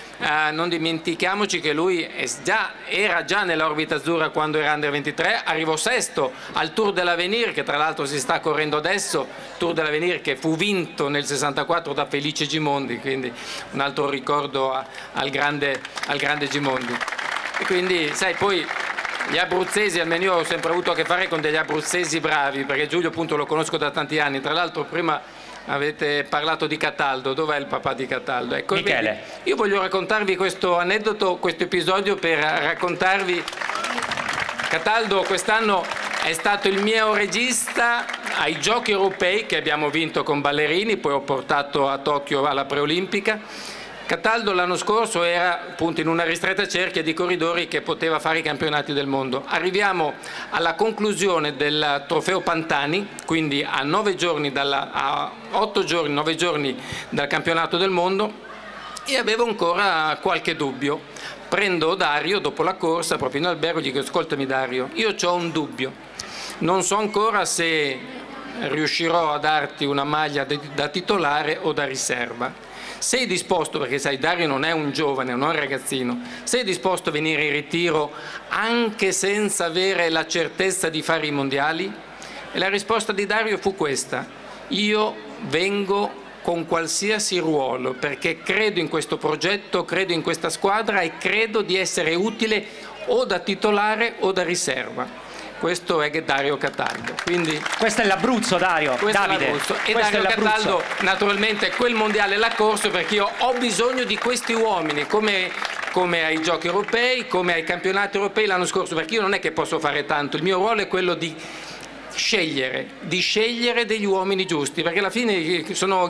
che lui era già nell'orbita azzurra quando era Under 23, arrivò sesto al Tour de l'Avenir, che tra l'altro si sta correndo adesso, Tour de l'Avenir che fu vinto nel 64 da Felice Gimondi, quindi un altro ricordo al grande Gimondi. E quindi, sai, poi gli abruzzesi, almeno io ho sempre avuto a che fare con degli abruzzesi bravi, perché Giulio appunto lo conosco da tanti anni, tra l'altro prima avete parlato di Cataldo, dov'è il papà di Cataldo? Ecco, Michele. vedi, io voglio raccontarvi questo aneddoto, questo episodio per raccontarvi. Cataldo quest'anno è stato il mio regista ai Giochi Europei che abbiamo vinto con Ballerini, poi ho portato a Tokyo alla preolimpica. Cataldo l'anno scorso era appunto in una ristretta cerchia di corridori che poteva fare i campionati del mondo. Arriviamo alla conclusione del trofeo Pantani, quindi a 9 giorni, a 9 giorni dal campionato del mondo, e avevo ancora qualche dubbio. Prendo Dario dopo la corsa, proprio in albergo, gli dico: ascoltami Dario, io ho un dubbio, non so ancora se riuscirò a darti una maglia da titolare o da riserva. Sei disposto, perché sai Dario non è un giovane, non è un ragazzino, sei disposto a venire in ritiro anche senza avere la certezza di fare i mondiali? E la risposta di Dario fu questa: io vengo con qualsiasi ruolo perché credo in questo progetto, credo in questa squadra e credo di essere utile o da titolare o da riserva. Questo è Dario Cataldo. Quindi, questo è l'Abruzzo, Dario. Questo Davide, è l'Abruzzo. E questo Dario è Cataldo naturalmente quel mondiale l'ha corso perché io ho bisogno di questi uomini come ai Giochi Europei, come ai campionati europei l'anno scorso, perché io non è che posso fare tanto, il mio ruolo è quello di scegliere degli uomini giusti, perché alla fine sono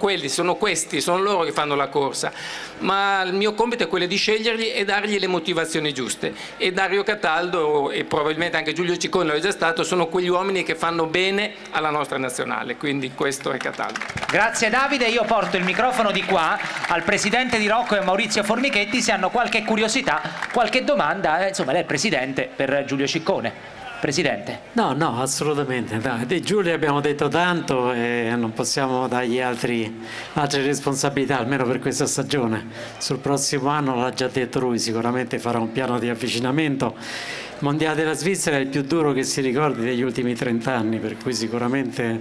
loro che fanno la corsa, ma il mio compito è quello di sceglierli e dargli le motivazioni giuste. E Dario Cataldo e probabilmente anche Giulio Ciccone lo è già stato, sono quegli uomini che fanno bene alla nostra nazionale, quindi questo è Cataldo. Grazie Davide, io porto il microfono di qua al presidente di Rocco e a Maurizio Formichetti se hanno qualche curiosità, qualche domanda, insomma lei è il presidente per Giulio Ciccone. Presidente. No, assolutamente. Di Giulio abbiamo detto tanto e non possiamo dargli altre responsabilità, almeno per questa stagione. Sul prossimo anno l'ha già detto lui, sicuramente farà un piano di avvicinamento. Il Mondiale della Svizzera è il più duro che si ricordi degli ultimi 30 anni, per cui sicuramente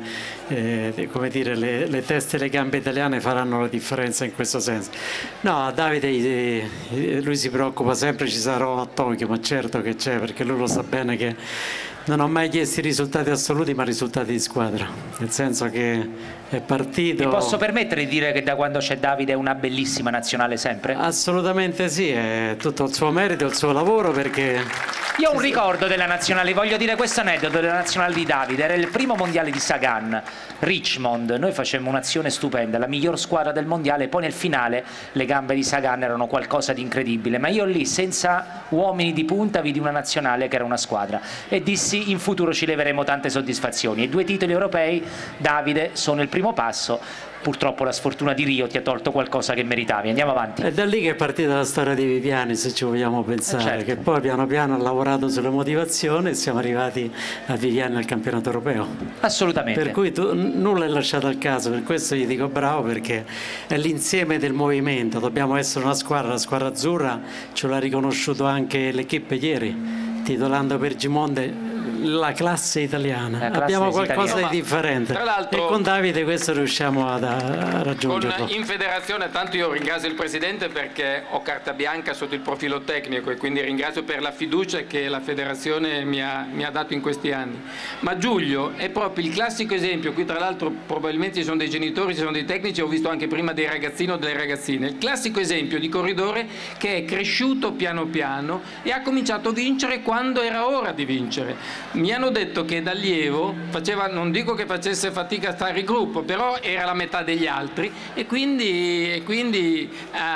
come dire, le teste e le gambe italiane faranno la differenza in questo senso. No, Davide lui si preoccupa sempre, ci sarò a Tokyo, ma certo che c'è, perché lui lo sa bene che non ho mai chiesto i risultati assoluti, ma risultati di squadra, nel senso che è partito. Mi posso permettere di dire che da quando c'è Davide è una bellissima nazionale sempre? Assolutamente sì, è tutto il suo merito, il suo lavoro, perché io ho un ricordo della nazionale, voglio dire questo aneddoto della nazionale di Davide, era il primo mondiale di Sagan, Richmond, noi facemmo un'azione stupenda, la miglior squadra del mondiale, poi nel finale le gambe di Sagan erano qualcosa di incredibile, ma io lì senza uomini di punta vidi una nazionale che era una squadra e dissi in futuro ci leveremo tante soddisfazioni e 2 titoli europei, Davide, sono il primo passo. Purtroppo la sfortuna di Rio ti ha tolto qualcosa che meritavi. Andiamo avanti. È da lì che è partita la storia di Viviani, se ci vogliamo pensare, certo. Che poi piano piano ha lavorato sulle motivazioni e siamo arrivati a Viviani al campionato europeo. Assolutamente. Per cui nulla è lasciato al caso, per questo gli dico bravo, perché è l'insieme del movimento, dobbiamo essere una squadra, la squadra azzurra ce l'ha riconosciuto anche l'equipe ieri, titolando per Gimonde la classe italiana. Abbiamo qualcosa di differente e con Davide questo riusciamo a raggiungerlo. In federazione, tanto io ringrazio il presidente perché ho carta bianca sotto il profilo tecnico e quindi ringrazio per la fiducia che la federazione mi ha dato in questi anni, ma Giulio è proprio il classico esempio. Qui tra l'altro probabilmente ci sono dei genitori, ci sono dei tecnici, ho visto anche prima dei ragazzini o delle ragazzine, il classico esempio di corridore che è cresciuto piano piano e ha cominciato a vincere quando era ora di vincere. Mi hanno detto che da allievo non dico che facesse fatica a stare in gruppo, però era la metà degli altri e quindi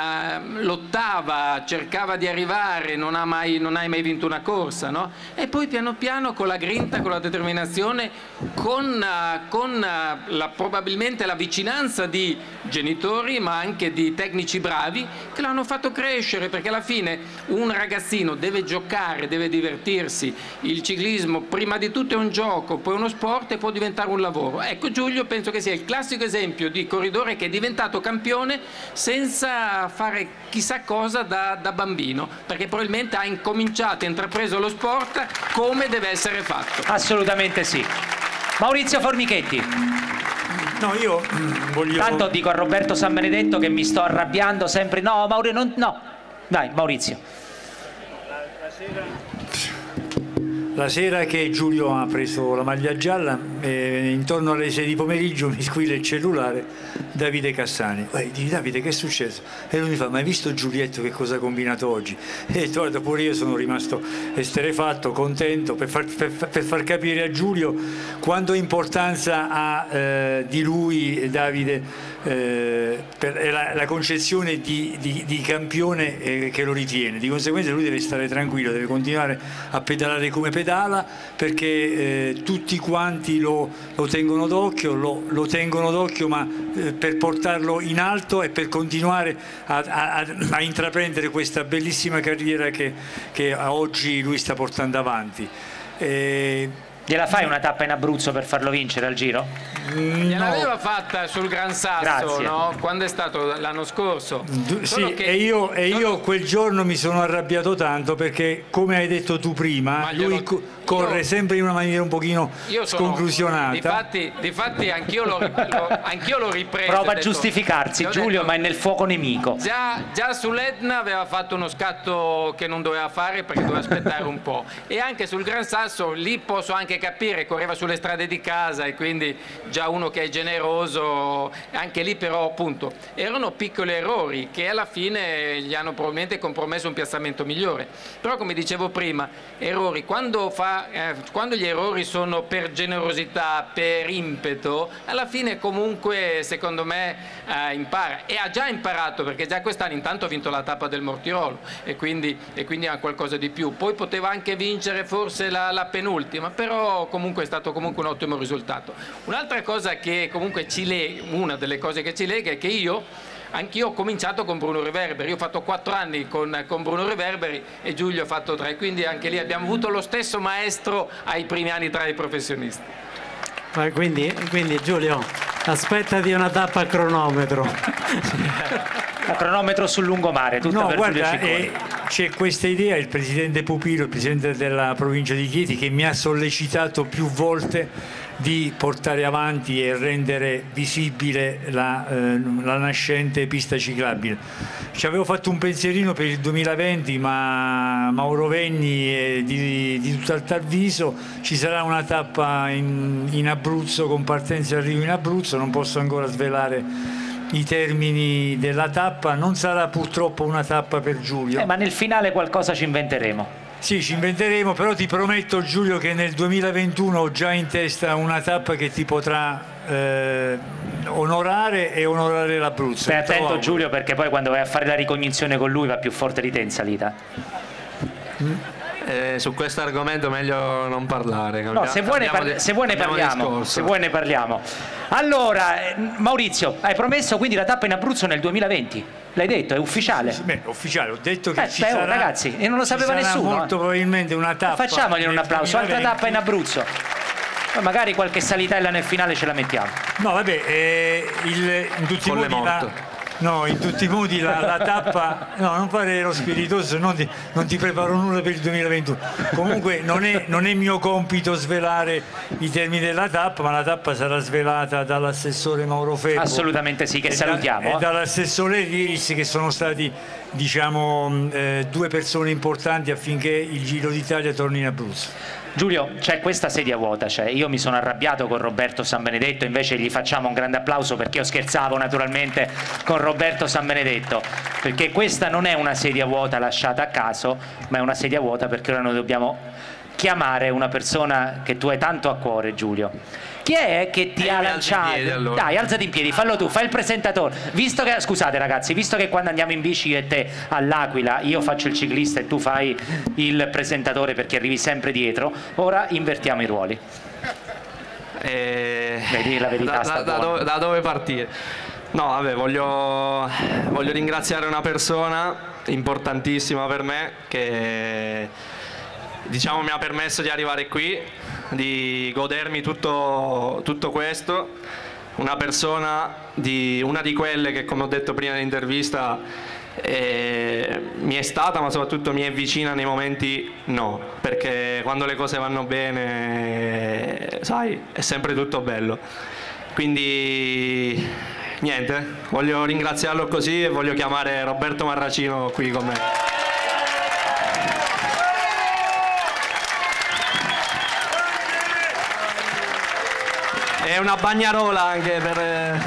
lottava, cercava di arrivare, non hai mai vinto una corsa, no? E poi piano piano con la grinta, con la determinazione, con probabilmente la vicinanza di genitori ma anche di tecnici bravi che l'hanno fatto crescere, perché alla fine un ragazzino deve giocare, deve divertirsi, il ciclismo ciclismo prima di tutto è un gioco, poi uno sport e può diventare un lavoro. Ecco, Giulio penso che sia il classico esempio di corridore che è diventato campione senza fare chissà cosa da bambino, perché probabilmente ha incominciato, ha intrapreso lo sport come deve essere fatto. Assolutamente sì. Maurizio Formichetti. No, io voglio... Tanto dico a Roberto San Benedetto che mi sto arrabbiando sempre. No, Maurizio, no. Dai, Maurizio. La sera che Giulio ha preso la maglia gialla, intorno alle 6 di pomeriggio mi squilla il cellulare Davide Cassani. Dici, Davide, che è successo? E lui mi fa, ma hai visto Giulietto che cosa ha combinato oggi? E guarda, pure io sono rimasto esterrefatto, contento, per far capire a Giulio quanto importanza ha di lui Davide, per la concezione di campione che lo ritiene. Di conseguenza lui deve stare tranquillo, deve continuare a pedalare come pedala, perché tutti quanti lo tengono d'occhio, lo tengono d'occhio, ma per portarlo in alto e per continuare a intraprendere questa bellissima carriera che a oggi lui sta portando avanti. Gliela fai una tappa in Abruzzo per farlo vincere al Giro? Gliel'aveva fatta sul Gran Sasso, no? Quando è stato l'anno scorso. Sì, e io quel giorno mi sono arrabbiato tanto perché, come hai detto tu prima, lui corre sempre in una maniera un pochino sconclusionata. Difatti anch'io l'ho ripreso. Prova a giustificarsi, Giulio, ma è nel fuoco nemico. Già sull'Etna aveva fatto uno scatto che non doveva fare perché doveva aspettare un po'. E anche sul Gran Sasso lì posso anche capire, correva sulle strade di casa e quindi già uno che è generoso, anche lì però appunto erano piccoli errori che alla fine gli hanno probabilmente compromesso un piazzamento migliore. Però come dicevo prima, errori, quando gli errori sono per generosità, per impeto, alla fine comunque secondo me impara, e ha già imparato, perché già quest'anno intanto ha vinto la tappa del Mortirolo e quindi ha qualcosa di più. Poi poteva anche vincere forse la penultima, però comunque è stato comunque un ottimo risultato. Un'altra cosa che comunque una delle cose che ci lega è che anch'io ho cominciato con Bruno Reverberi. Io ho fatto 4 anni con Bruno Reverberi e Giulio ha fatto 3, quindi anche lì abbiamo avuto lo stesso maestro ai primi anni tra i professionisti. Quindi Giulio, aspettati una tappa a cronometro. A cronometro sul lungomare, tutta no, per guarda, c'è questa idea, il presidente Pupilo, il presidente della provincia di Chieti, che mi ha sollecitato più volte di portare avanti e rendere visibile la nascente pista ciclabile. Ci avevo fatto un pensierino per il 2020, ma Mauro Vegni di Tutt'Altarviso, ci sarà una tappa in Abruzzo, con partenza e arrivo in Abruzzo, non posso ancora svelare i termini della tappa, non sarà purtroppo una tappa per Giulio. Ma nel finale qualcosa ci inventeremo. Sì, ci inventeremo, però ti prometto, Giulio, che nel 2021 ho già in testa una tappa che ti potrà onorare e onorare l'Abruzzo. Stai attento, Giulio, perché poi quando vai a fare la ricognizione con lui va più forte di te in salita. Su questo argomento meglio non parlare. No, se vuoi ne parliamo. Allora, Maurizio, hai promesso quindi la tappa in Abruzzo nel 2020? L'hai detto, è ufficiale? Sì, beh, ufficiale, ho detto che ci sarà, ragazzi, e non lo sapeva nessuno. Molto probabilmente una tappa. Facciamogli un applauso, altra tappa in Abruzzo. Poi magari qualche salitella nel finale ce la mettiamo. No, vabbè, in tutti i modi la tappa, no, non fare lo spiritoso, non ti preparo nulla per il 2021. Comunque non è mio compito svelare i termini della tappa, ma la tappa sarà svelata dall'assessore Mauro Ferro. Assolutamente sì, che salutiamo. E dall'assessore Riris, che sono stati, diciamo, 2 persone importanti affinché il Giro d'Italia torni in Abruzzo. Giulio, c'è questa sedia vuota, io mi sono arrabbiato con Roberto San Benedetto, invece gli facciamo un grande applauso perché io scherzavo naturalmente con Roberto San Benedetto, perché questa non è una sedia vuota lasciata a caso, ma è una sedia vuota perché ora noi dobbiamo chiamare una persona che tu hai tanto a cuore, Giulio. Chi è che ti ha lanciato? Piedi, allora. Dai, alzati in piedi, fallo tu, fai il presentatore. Visto che, scusate ragazzi, visto che quando andiamo in bici e te all'Aquila io faccio il ciclista e tu fai il presentatore perché arrivi sempre dietro, ora invertiamo i ruoli. Vedi la verità da dove partire? No, vabbè, voglio ringraziare una persona importantissima per me che diciamo, mi ha permesso di arrivare qui, di godermi tutto questo. Una persona, una di quelle che, come ho detto prima dell'intervista, mi è stata, ma soprattutto mi è vicina nei momenti no, perché quando le cose vanno bene, sai, è sempre tutto bello. Quindi niente, voglio ringraziarlo così e voglio chiamare Roberto Marracino qui con me. E una bagnarola anche per...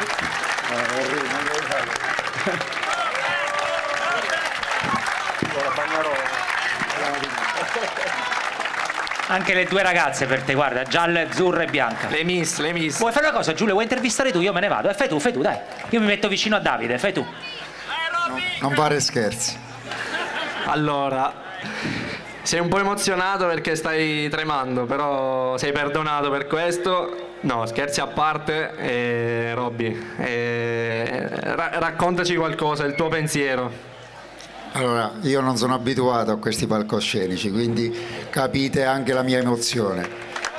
Anche le due ragazze per te, guarda, gialla, azzurra e bianca. Le miss. Vuoi fare una cosa, Giulio? Vuoi intervistare tu? Io me ne vado. Fai tu, dai. Io mi metto vicino a Davide, fai tu. Non fare scherzi. Allora, sei un po' emozionato perché stai tremando, però sei perdonato per questo. No, scherzi a parte, Robby, raccontaci qualcosa, il tuo pensiero. Allora, io non sono abituato a questi palcoscenici, quindi capite anche la mia emozione.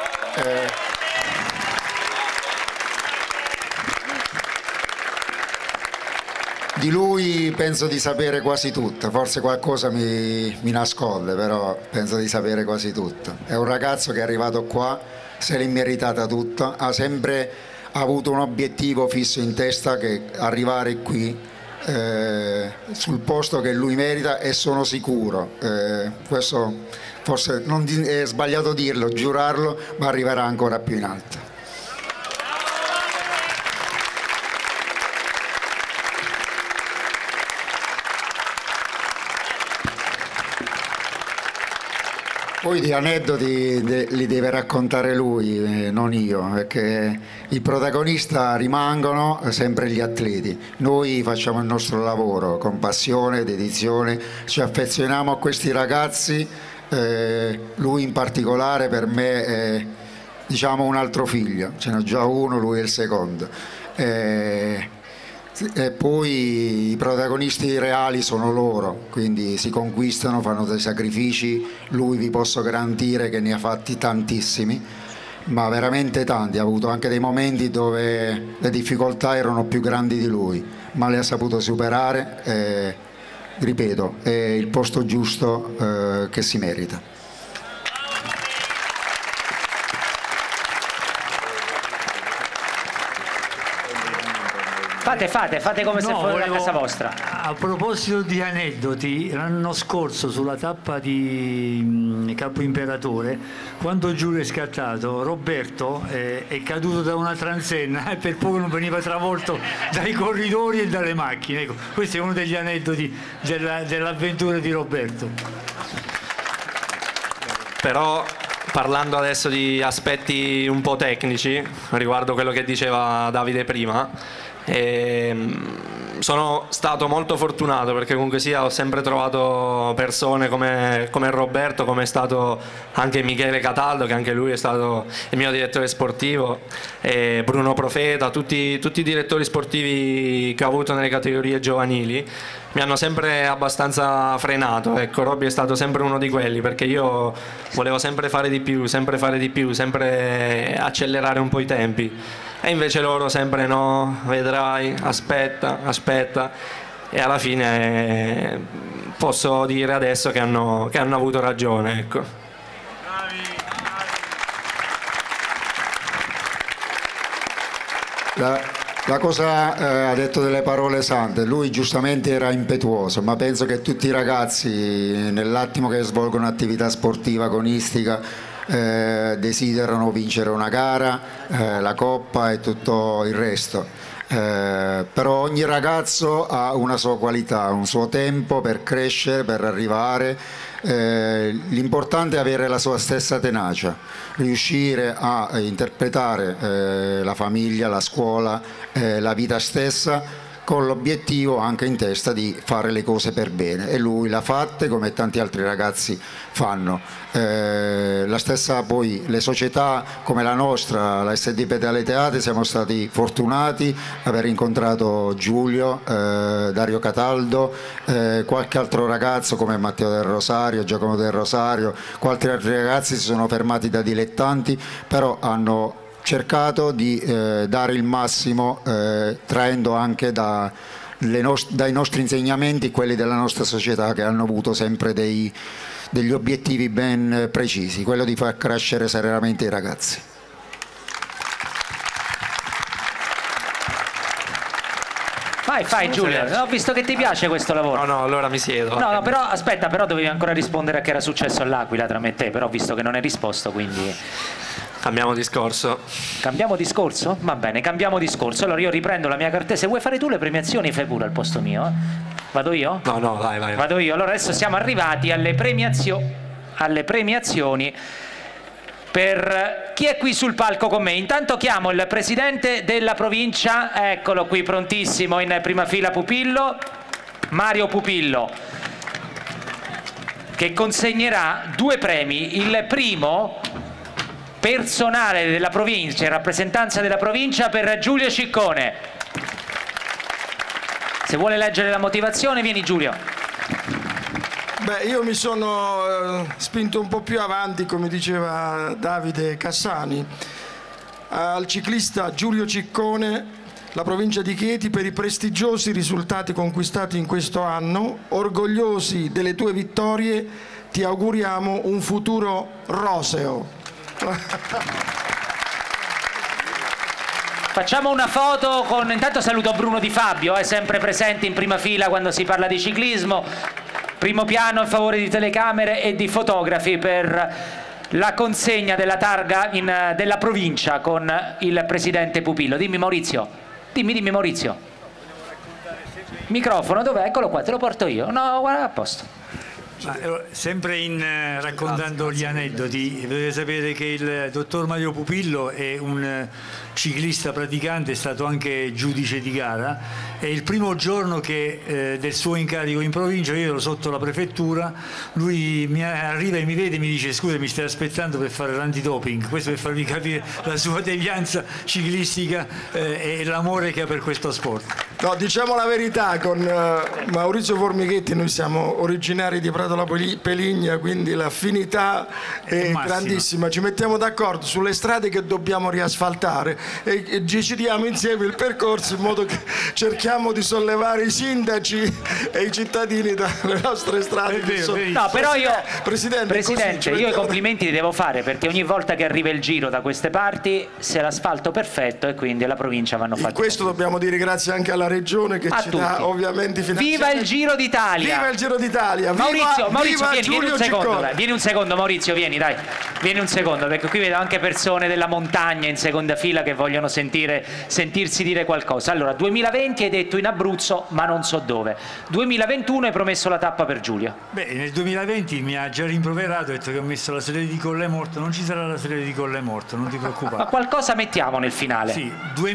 Di lui penso di sapere quasi tutto, forse qualcosa mi nasconde, però penso di sapere quasi tutto. È un ragazzo che è arrivato qua, se l'è meritata tutta, ha sempre avuto un obiettivo fisso in testa, che arrivare qui sul posto che lui merita, e sono sicuro, questo forse è sbagliato dirlo, giurarlo, ma arriverà ancora più in alto. Poi di aneddoti li deve raccontare lui, non io, perché i protagonisti rimangono sempre gli atleti. Noi facciamo il nostro lavoro con passione, dedizione, ci affezioniamo a questi ragazzi, lui in particolare per me è, diciamo, un altro figlio, ce n'ho già uno, lui è il secondo. E poi i protagonisti reali sono loro, quindi si conquistano, fanno dei sacrifici. Lui vi posso garantire che ne ha fatti tantissimi, ma veramente tanti. Ha avuto anche dei momenti dove le difficoltà erano più grandi di lui, ma le ha sapute superare e, ripeto, è il posto giusto che si merita. Fate come se fosse a casa vostra. A proposito di aneddoti, l'anno scorso sulla tappa di Capo Imperatore, quando Giulio è scattato, Roberto è caduto da una transenna e per poco non veniva travolto dai corridori e dalle macchine. Ecco, questo è uno degli aneddoti dell'avventura di Roberto. Però, parlando adesso di aspetti un po' tecnici riguardo quello che diceva Davide prima, sono stato molto fortunato, perché comunque sia ho sempre trovato persone come Roberto, come è stato anche Michele Cataldo, che anche lui è stato il mio direttore sportivo, e Bruno Profeta, tutti i direttori sportivi che ho avuto nelle categorie giovanili mi hanno sempre abbastanza frenato. Ecco, Robby è stato sempre uno di quelli, perché io volevo sempre fare di più, sempre accelerare un po' i tempi, e invece loro sempre no, vedrai, aspetta, e alla fine posso dire adesso che hanno avuto ragione, ecco. La cosa, ha detto delle parole sante, lui giustamente era impetuoso, ma penso che tutti i ragazzi nell'attimo che svolgono attività sportiva agonistica desiderano vincere una gara, la coppa e tutto il resto. Però ogni ragazzo ha una sua qualità, un suo tempo per crescere, per arrivare. L'importante è avere la sua stessa tenacia, riuscire a interpretare la famiglia, la scuola, la vita stessa con l'obiettivo anche in testa di fare le cose per bene, e lui l'ha fatte come tanti altri ragazzi fanno. La stessa poi le società come la nostra, la SD Pedale Teatri, siamo stati fortunati aver incontrato Giulio, Dario Cataldo, qualche altro ragazzo come Matteo Del Rosario, Giacomo Del Rosario, qualche altri ragazzi si sono fermati da dilettanti, però hanno cercato di dare il massimo, traendo anche dai nostri insegnamenti quelli della nostra società, che hanno avuto sempre degli obiettivi ben precisi, quello di far crescere serenamente i ragazzi. Fai Giulio, ho visto che ti piace questo lavoro. No, allora mi siedo. No, però aspetta, però dovevi ancora rispondere a che era successo all'Aquila tra me e te, però visto che non hai risposto, quindi... Cambiamo discorso. Cambiamo discorso? Va bene, cambiamo discorso. Allora io riprendo la mia cartella. Se vuoi fare tu le premiazioni, fai pure al posto mio. Vado io? No, vai. Vado io. Allora adesso siamo arrivati alle premiazioni per chi è qui sul palco con me. Intanto chiamo il presidente della provincia, eccolo qui prontissimo in prima fila, Pupillo, Mario Pupillo, che consegnerà 2 premi. Il primo personale della provincia, in rappresentanza della provincia, per Giulio Ciccone. Se vuole leggere la motivazione, vieni Giulio. Beh, io mi sono spinto un po' più avanti, come diceva Davide Cassani, al ciclista Giulio Ciccone, la provincia di Chieti, per i prestigiosi risultati conquistati in questo anno. Orgogliosi delle tue vittorie, ti auguriamo un futuro roseo. Facciamo una foto con... Intanto saluto Bruno Di Fabio, è sempre presente in prima fila quando si parla di ciclismo. Primo piano in favore di telecamere e di fotografi per la consegna della targa della provincia con il presidente Pupillo. Dimmi Maurizio, dimmi Maurizio. Microfono dov'è? Eccolo qua, te lo porto io. No, guarda, a posto. Sempre raccontando gli aneddoti, dovete sapere che il dottor Mario Pupillo è un ciclista praticante, è stato anche giudice di gara, e il primo giorno del suo incarico in provincia, io ero sotto la prefettura, lui mi arriva e mi vede e mi dice: scusa, mi stai aspettando per fare l'antidoping? Questo per farvi capire la sua devianza ciclistica e l'amore che ha per questo sport. No, diciamo la verità, con Maurizio Formighetti noi siamo originari di Prato la Peligna, quindi l'affinità è grandissima. Ci mettiamo d'accordo sulle strade che dobbiamo riasfaltare e decidiamo insieme il percorso, in modo che cerchiamo di sollevare i sindaci e i cittadini dalle nostre strade. No, però io, Presidente, io i complimenti li devo fare, perché ogni volta che arriva il giro da queste parti c'è l'asfalto perfetto e quindi alla provincia vanno fatti. Questo dobbiamo dire grazie anche alla regione che ci dà ovviamente finanziamenti. Viva il Giro d'Italia! Viva il Giro d'Italia! Maurizio, vieni un secondo, Maurizio, vieni un secondo, perché qui vedo anche persone della montagna in seconda fila che vogliono sentirsi dire qualcosa. Allora, 2020 hai detto in Abruzzo, ma non so dove. 2021 hai promesso la tappa per Giulio. Beh, nel 2020 mi ha già rimproverato, ha detto che ho messo la serie di Collemorto. Non ci sarà la serie di Collemorto, non ti preoccupare. Ma qualcosa mettiamo nel finale. Sì,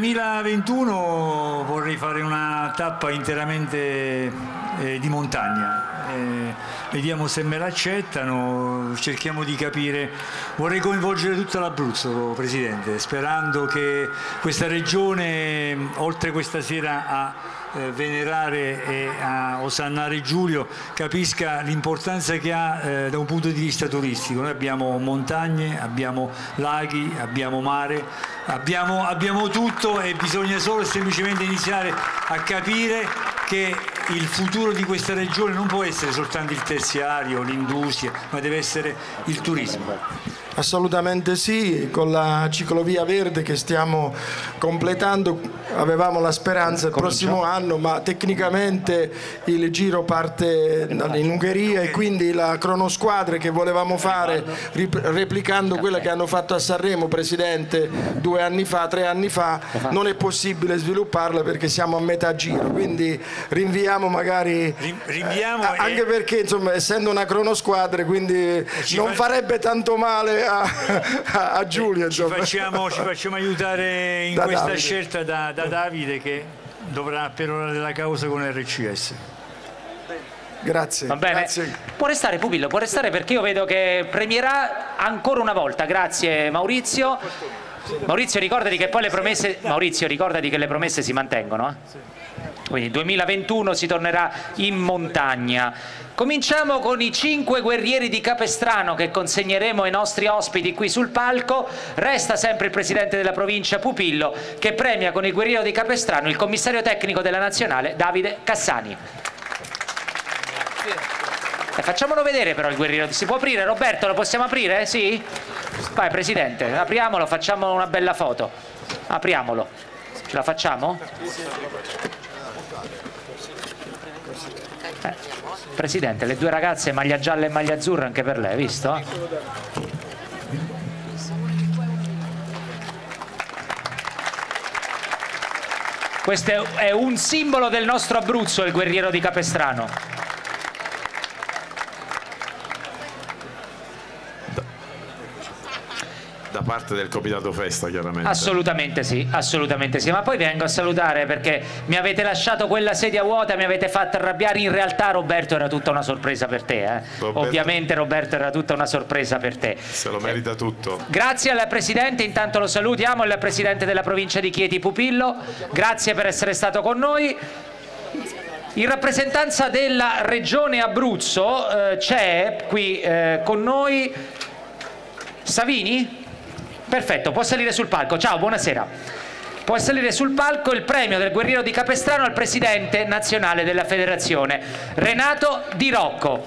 2021 vorrei fare una tappa interamente di montagna. Vediamo se me l'accettano, cerchiamo di capire. Vorrei coinvolgere tutta l'Abruzzo, Presidente, sperando che questa regione, oltre questa sera a venerare e a osannare Giulio, capisca l'importanza che ha da un punto di vista turistico. Noi abbiamo montagne, abbiamo laghi, abbiamo mare, abbiamo tutto, e bisogna solo e semplicemente iniziare a capire che il futuro di questa regione non può essere soltanto il terziario, l'industria, ma deve essere il turismo. Assolutamente sì, con la ciclovia verde che stiamo completando avevamo la speranza il prossimo anno, ma tecnicamente il giro parte in Ungheria e quindi la cronosquadra che volevamo fare replicando quella che hanno fatto a Sanremo, Presidente, 2 anni fa, 3 anni fa, non è possibile svilupparla perché siamo a metà giro, quindi rinviamo magari, anche perché insomma essendo una cronosquadra, quindi non farebbe tanto male a Giulio. Ci facciamo aiutare in questa Davide. scelta da Davide, che dovrà perorare la causa con RCS. Grazie. Va bene. Grazie. Può restare Pupillo, può restare, perché io vedo che premierà ancora una volta. Grazie Maurizio. Maurizio, ricordati che poi le promesse, Maurizio, ricordati che le promesse si mantengono. Quindi 2021 si tornerà in montagna. Cominciamo con i 5 guerrieri di Capestrano che consegneremo ai nostri ospiti qui sul palco. Resta sempre il presidente della provincia Pupillo, che premia con il guerriero di Capestrano il commissario tecnico della nazionale Davide Cassani. Facciamolo vedere però il guerriero. Si può aprire, Roberto? Lo possiamo aprire? Sì? Vai presidente, apriamolo, facciamo una bella foto. Apriamolo. Ce la facciamo? Presidente, le 2 ragazze, maglia gialla e maglia azzurra anche per lei, hai visto? Questo è un simbolo del nostro Abruzzo, il guerriero di Capestrano. Da parte del Comitato Festa, chiaramente. Assolutamente sì, ma poi vengo a salutare perché mi avete lasciato quella sedia vuota, mi avete fatto arrabbiare. In realtà Roberto era tutta una sorpresa per te, ovviamente Roberto era tutta una sorpresa per te. Se lo merita tutto. Grazie al Presidente, intanto lo salutiamo, il Presidente della provincia di Chieti Pupillo, grazie per essere stato con noi. In rappresentanza della Regione Abruzzo c'è qui con noi Savini? Perfetto, può salire sul palco. Ciao, buonasera. Può salire sul palco il premio del guerriero di Capestrano al presidente nazionale della federazione, Renato Di Rocco.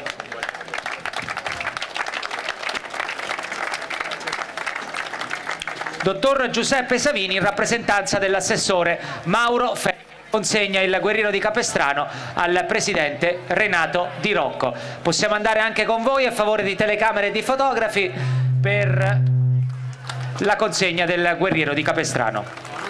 Dottor Giuseppe Savini, in rappresentanza dell'assessore Mauro Ferri, consegna il guerriero di Capestrano al presidente Renato Di Rocco. Possiamo andare anche con voi a favore di telecamere e di fotografi per la consegna del guerriero di Capestrano.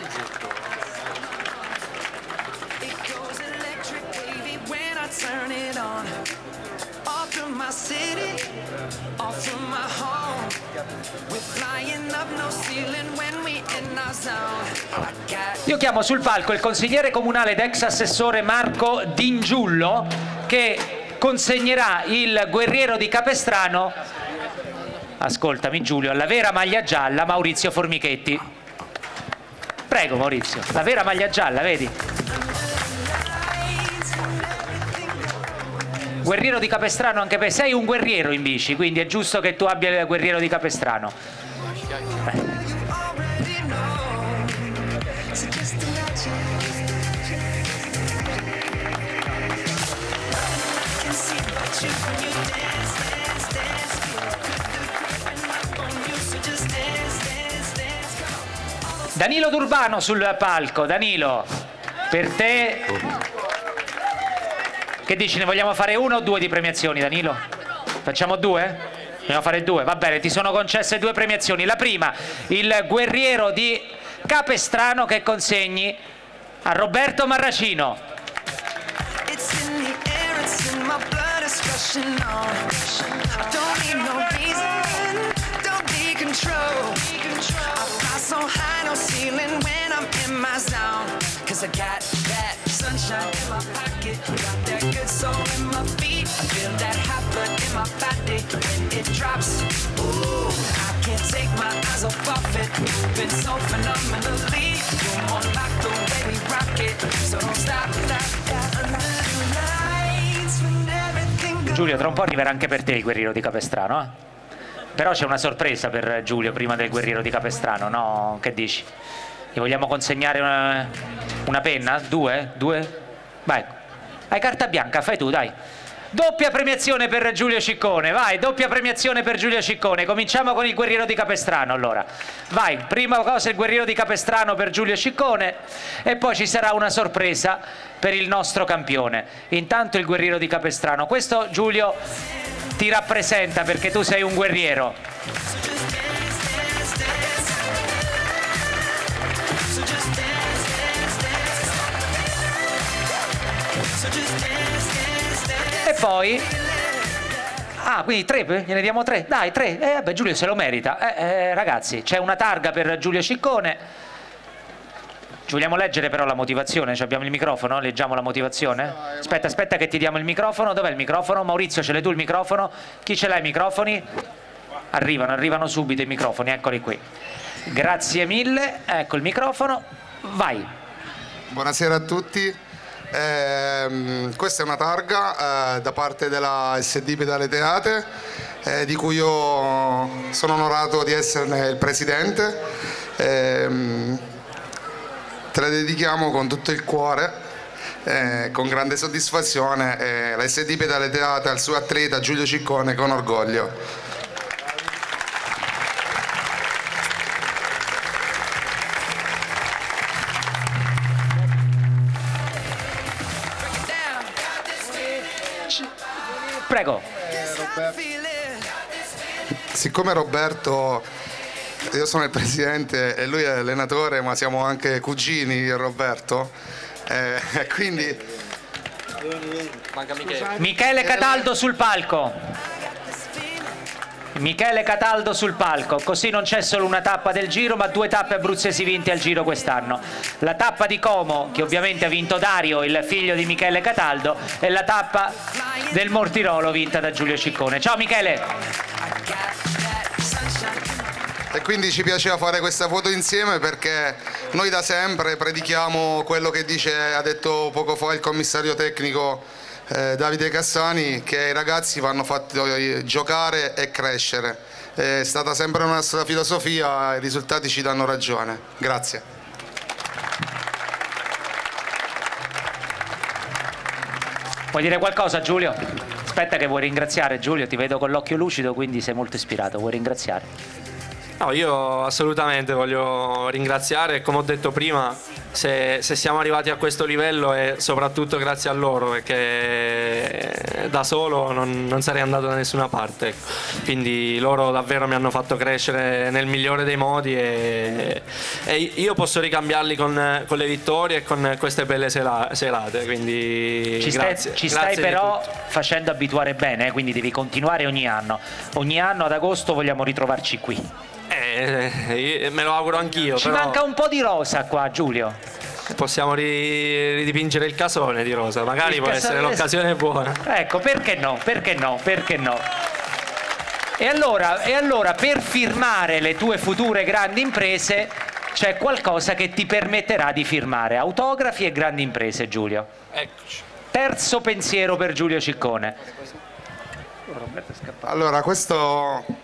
Io chiamo sul palco il consigliere comunale ed ex assessore Marco Dingiullo, che consegnerà il guerriero di Capestrano, ascoltami Giulio, alla vera maglia gialla Maurizio Formichetti. Prego Maurizio, la vera maglia gialla, vedi? Guerriero di Capestrano anche per sei un guerriero in bici, quindi è giusto che tu abbia il guerriero di Capestrano. Danilo D'Urbano sul palco. Danilo, per te che dici, ne vogliamo fare 1 o 2 di premiazioni, Danilo? Facciamo 2? Dobbiamo fare 2, va bene, ti sono concesse 2 premiazioni. La prima, il guerriero di Capestrano che consegni a Roberto Marracino. Giulio, tra un po' arriverà anche per te il guerriero di Capestrano, eh? Però c'è una sorpresa per Giulio prima del guerriero di Capestrano, no? Che dici? Gli vogliamo consegnare una penna? 2? 2? Vai, hai carta bianca, fai tu, dai. Doppia premiazione per Giulio Ciccone, vai, doppia premiazione per Giulio Ciccone. Cominciamo con il guerriero di Capestrano, allora. Vai, prima cosa il guerriero di Capestrano per Giulio Ciccone e poi ci sarà una sorpresa per il nostro campione. Intanto il guerriero di Capestrano. Questo, Giulio, ti rappresenta perché tu sei un guerriero. E poi quindi 3, gliene diamo 3, dai 3, vabbè, Giulio se lo merita, ragazzi c'è una targa per Giulio Ciccone, Ci vogliamo leggere però la motivazione? Cioè abbiamo il microfono? Leggiamo la motivazione? Aspetta che ti diamo il microfono. Dov'è il microfono? Maurizio, ce l'hai tu il microfono? Chi ce l'ha i microfoni? Arrivano subito i microfoni, eccoli qui. Grazie mille, ecco il microfono, vai. Buonasera a tutti. Questa è una targa da parte della SD Pedale Teate, di cui io sono onorato di esserne il presidente. Te la dedichiamo con tutto il cuore, con grande soddisfazione, la SD Pedale Teate al suo atleta Giulio Ciccone con orgoglio. Prego. Siccome Roberto, io sono il presidente e lui è allenatore, ma siamo anche cugini, io e Roberto, quindi... Manca Michele. Michele Cataldo sul palco. Michele Cataldo sul palco, così non c'è solo una tappa del Giro ma 2 tappe abruzzesi vinte al Giro quest'anno. La tappa di Como, che ovviamente ha vinto Dario, il figlio di Michele Cataldo, e la tappa del Mortirolo vinta da Giulio Ciccone. Ciao Michele! E quindi ci piaceva fare questa foto insieme perché noi da sempre predichiamo quello che ha detto poco fa il commissario tecnico Davide Cassani, che i ragazzi vanno fatti giocare e crescere. È stata sempre una nostra filosofia, i risultati ci danno ragione. Grazie. Vuoi dire qualcosa Giulio? Aspetta che vuoi ringraziare Giulio, ti vedo con l'occhio lucido, quindi sei molto ispirato, vuoi ringraziare? No, io assolutamente voglio ringraziare, come ho detto prima, se siamo arrivati a questo livello è soprattutto grazie a loro, perché da solo non sarei andato da nessuna parte. Quindi loro davvero mi hanno fatto crescere nel migliore dei modi e io posso ricambiarli con le vittorie e con queste belle serate, quindi grazie. Ci stai però facendo abituare bene, quindi devi continuare ogni anno. Ogni anno ad agosto vogliamo ritrovarci qui. Me lo auguro anch'io. Ci manca un po' di rosa qua, Giulio. Possiamo ridipingere il casone di rosa, magari può essere l'occasione buona. Ecco, perché no? Perché no? Perché no? E allora per firmare le tue future grandi imprese c'è qualcosa che ti permetterà di firmare autografi e grandi imprese, Giulio. Eccoci. Terzo pensiero per Giulio Ciccone. Allora, questo...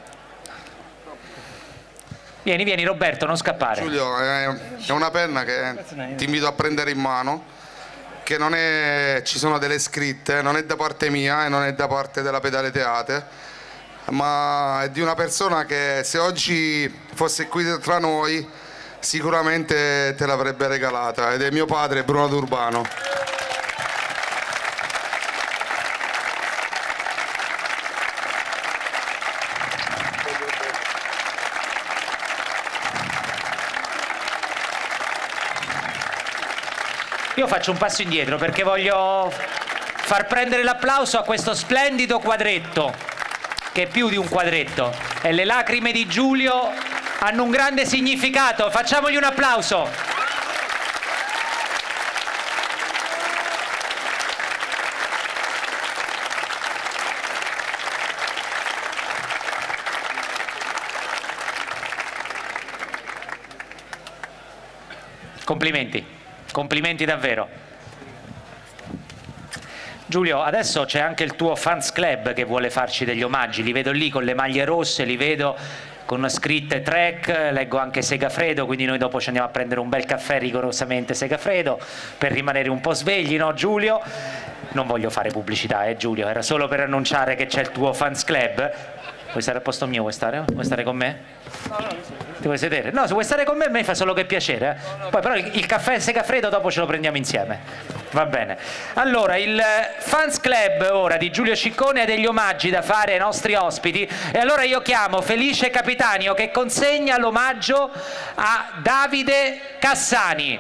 Vieni Roberto, non scappare. Giulio, è una penna che ti invito a prendere in mano, che non è, ci sono delle scritte, non è da parte mia e non è da parte della Pedale Teate, ma è di una persona che se oggi fosse qui tra noi sicuramente te l'avrebbe regalata, ed è mio padre Bruno D'Urbano. Io faccio un passo indietro perché voglio far prendere l'applauso a questo splendido quadretto, che è più di un quadretto, e le lacrime di Giulio hanno un grande significato. Facciamogli un applauso. Complimenti. Complimenti davvero. Giulio, adesso c'è anche il tuo fans club che vuole farci degli omaggi, li vedo lì con le maglie rosse, li vedo con scritte Trek, leggo anche Segafredo, quindi noi dopo ci andiamo a prendere un bel caffè rigorosamente Segafredo per rimanere un po' svegli, no Giulio? Non voglio fare pubblicità, Giulio, era solo per annunciare che c'è il tuo fans club. Vuoi stare al posto mio? Vuoi stare? Vuoi stare con me? Ti vuoi sedere? No, se vuoi stare con me a me fa solo che piacere. Poi però il caffè Segafredo dopo ce lo prendiamo insieme. Va bene. Allora, il fans club ora di Giulio Ciccone ha degli omaggi da fare ai nostri ospiti, e allora io chiamo Felice Capitanio che consegna l'omaggio a Davide Cassani.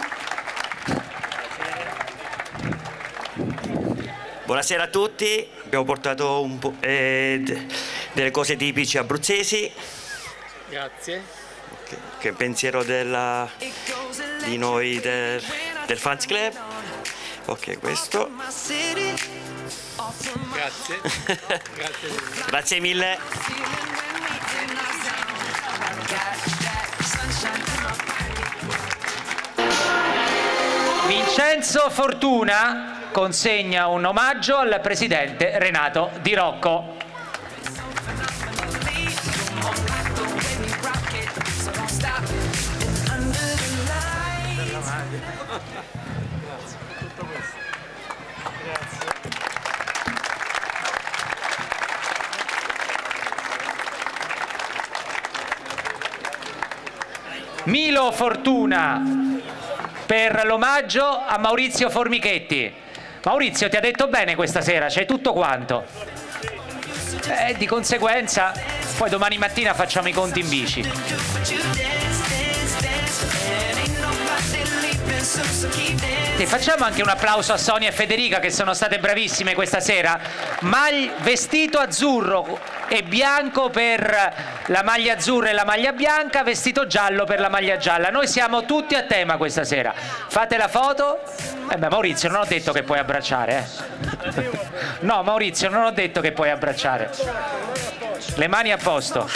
Buonasera a tutti, abbiamo portato un po' delle cose tipiche abruzzesi. Grazie. Che pensiero di noi del Fans Club. Ok, questo. Grazie. Grazie mille. Vincenzo Fortuna consegna un omaggio al presidente Renato Di Rocco. Milo Fortuna per l'omaggio a Maurizio Formichetti. Maurizio, ti ha detto bene questa sera, c'hai tutto quanto. Di conseguenza, poi domani mattina facciamo i conti in bici. Facciamo anche un applauso a Sonia e Federica che sono state bravissime questa sera. Vestito azzurro e bianco per la maglia azzurra e la maglia bianca, vestito giallo per la maglia gialla. Noi siamo tutti a tema questa sera. Fate la foto. Maurizio, non ho detto che puoi abbracciare. No, Maurizio, non ho detto che puoi abbracciare. Le mani a posto.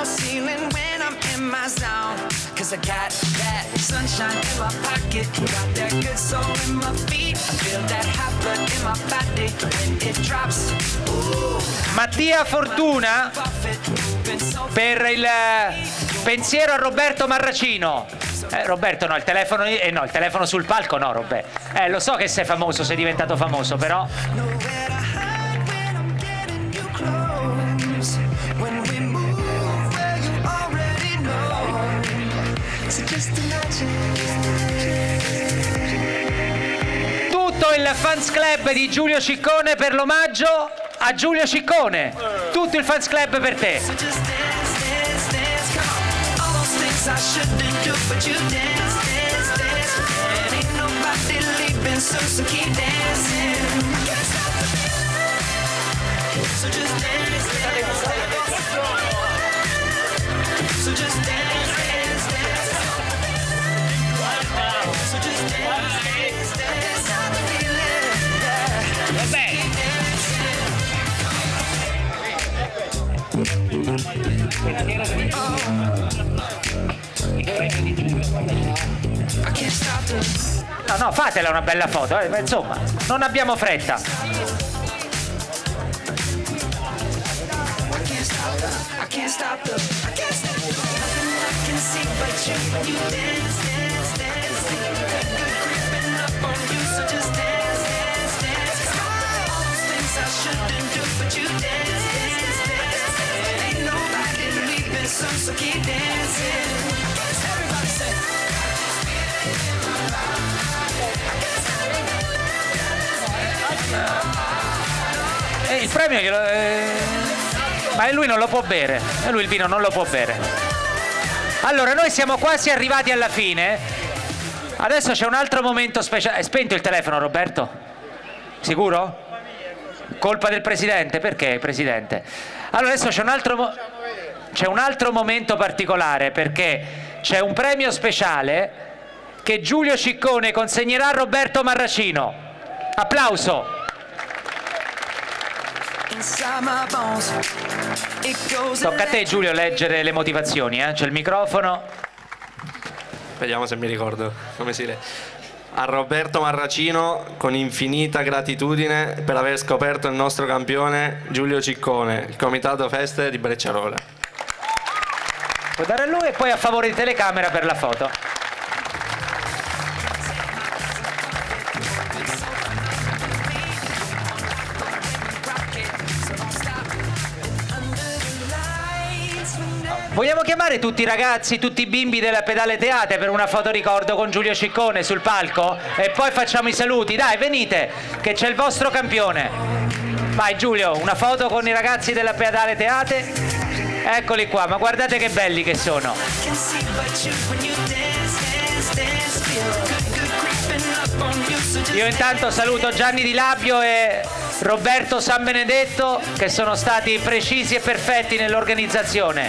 Mattia Fortuna per il pensiero a Roberto Marracino. Roberto, no, il telefono, no, il telefono sul palco no, Roberto. Lo so che sei famoso, sei diventato famoso, però. Tutto il fans club di Giulio Ciccone per l'omaggio a Giulio Ciccone. Tutto il fans club per te. No, fatela una bella foto, insomma, non abbiamo fretta. Il premio glielo... ma lui non lo può bere, lui il vino non lo può bere. Allora, noi siamo quasi arrivati alla fine. Adesso c'è un altro momento speciale. È spento il telefono, Roberto? Sicuro? Colpa del presidente? Perché, presidente? Allora, adesso c'è un altro momento particolare, perché c'è un premio speciale che Giulio Ciccone consegnerà a Roberto Marracino. Applauso. Tocca a te, Giulio, leggere le motivazioni, c'è il microfono. Vediamo se mi ricordo come si legge. A Roberto Marracino, con infinita gratitudine per aver scoperto il nostro campione Giulio Ciccone, il Comitato Feste di Brecciarola. Puoi dare a lui e poi a favore di telecamera per la foto. Vogliamo chiamare tutti i ragazzi, tutti i bimbi della Pedale Teate per una foto ricordo con Giulio Ciccone sul palco? E poi facciamo i saluti. Dai, venite, che c'è il vostro campione. Vai Giulio, una foto con i ragazzi della Pedale Teate. Eccoli qua, ma guardate che belli che sono. Io intanto saluto Gianni Di Labbio e Roberto San Benedetto, che sono stati precisi e perfetti nell'organizzazione.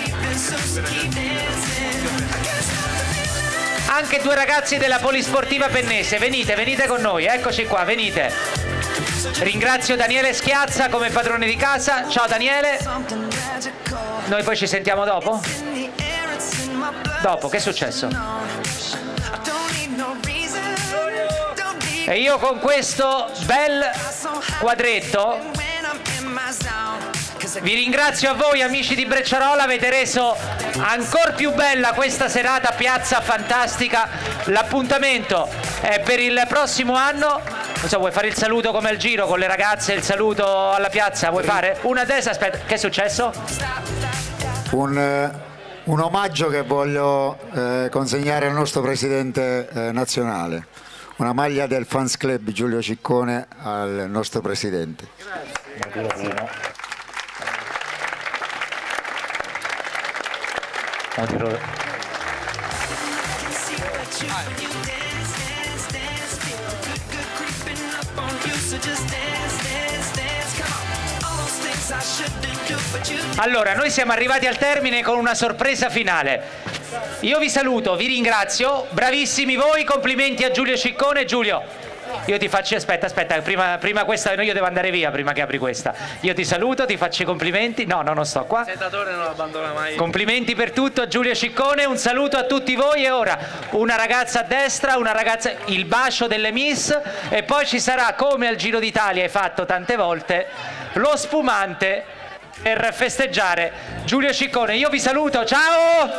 Anche due ragazzi della Polisportiva Pennese, venite con noi, eccoci qua, venite. Ringrazio Daniele Schiazza come padrone di casa. Ciao Daniele. Noi poi ci sentiamo dopo? Dopo, che è successo? E io con questo bel quadretto vi ringrazio a voi amici di Brecciarola, avete reso ancora più bella questa serata piazza fantastica. L'appuntamento è per il prossimo anno. Non so, vuoi fare il saluto come al giro con le ragazze, il saluto alla piazza? Vuoi fare? Una testa, aspetta, che è successo? Un omaggio che voglio consegnare al nostro presidente nazionale. Una maglia del Fans Club Giulio Ciccone al nostro presidente. Allora, noi siamo arrivati al termine con una sorpresa finale. Io vi saluto, vi ringrazio, bravissimi voi, complimenti a Giulio Ciccone. Giulio, io ti faccio, aspetta, prima questa, io devo andare via prima che apri questa. Io ti saluto, ti faccio i complimenti. No, non sto qua. Sentatore non abbandona mai. Complimenti per tutto a Giulio Ciccone, un saluto a tutti voi e ora una ragazza a destra, una ragazza, il bacio delle Miss e poi ci sarà, come al Giro d'Italia hai fatto tante volte, lo spumante per festeggiare Giulio Ciccone. Io vi saluto, ciao!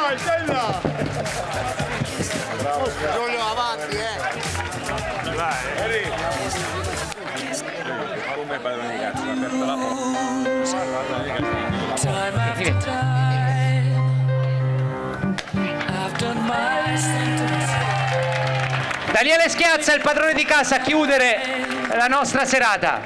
Giulio, avanti, Come padrone di casa, aperto la porta. Daniele Schiazza, il padrone di casa, a chiudere la nostra serata.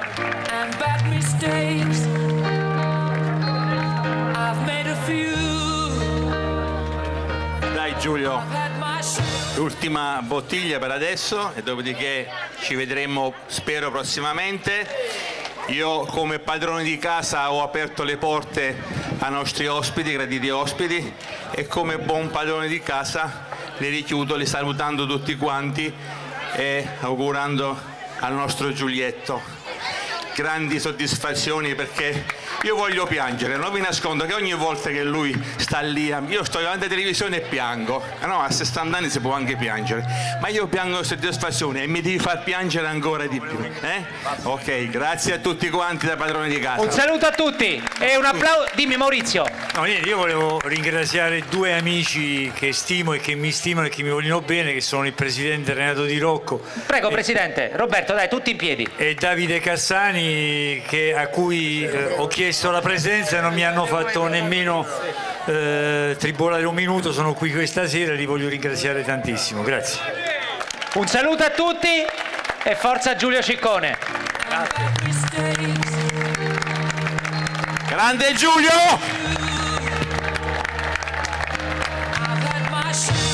Dai Giulio, l'ultima bottiglia per adesso e dopodiché ci vedremo, spero, prossimamente. Io come padrone di casa ho aperto le porte ai nostri ospiti, graditi ospiti, e come buon padrone di casa le richiudo, li salutando tutti quanti e augurando al nostro Giulietto grandi soddisfazioni, perché io voglio piangere, non vi nascondo che ogni volta che lui sta lì, io sto davanti alla televisione e piango, no, a 60 anni si può anche piangere, ma io piango di soddisfazione e mi devi far piangere ancora di più, Ok, grazie a tutti quanti da padrone di casa. Un saluto a tutti e un applauso. Dimmi Maurizio. No, io volevo ringraziare due amici che stimo e che mi stimano e che mi vogliono bene, che sono il presidente Renato Di Rocco. Prego presidente. Roberto, dai, tutti in piedi. E Davide Cassani, a cui ho chiesto la presenza e non mi hanno fatto nemmeno tribolare un minuto. Sono qui questa sera e li voglio ringraziare tantissimo. Grazie. Un saluto a tutti e forza Giulio Ciccone. Grazie. Grande Giulio!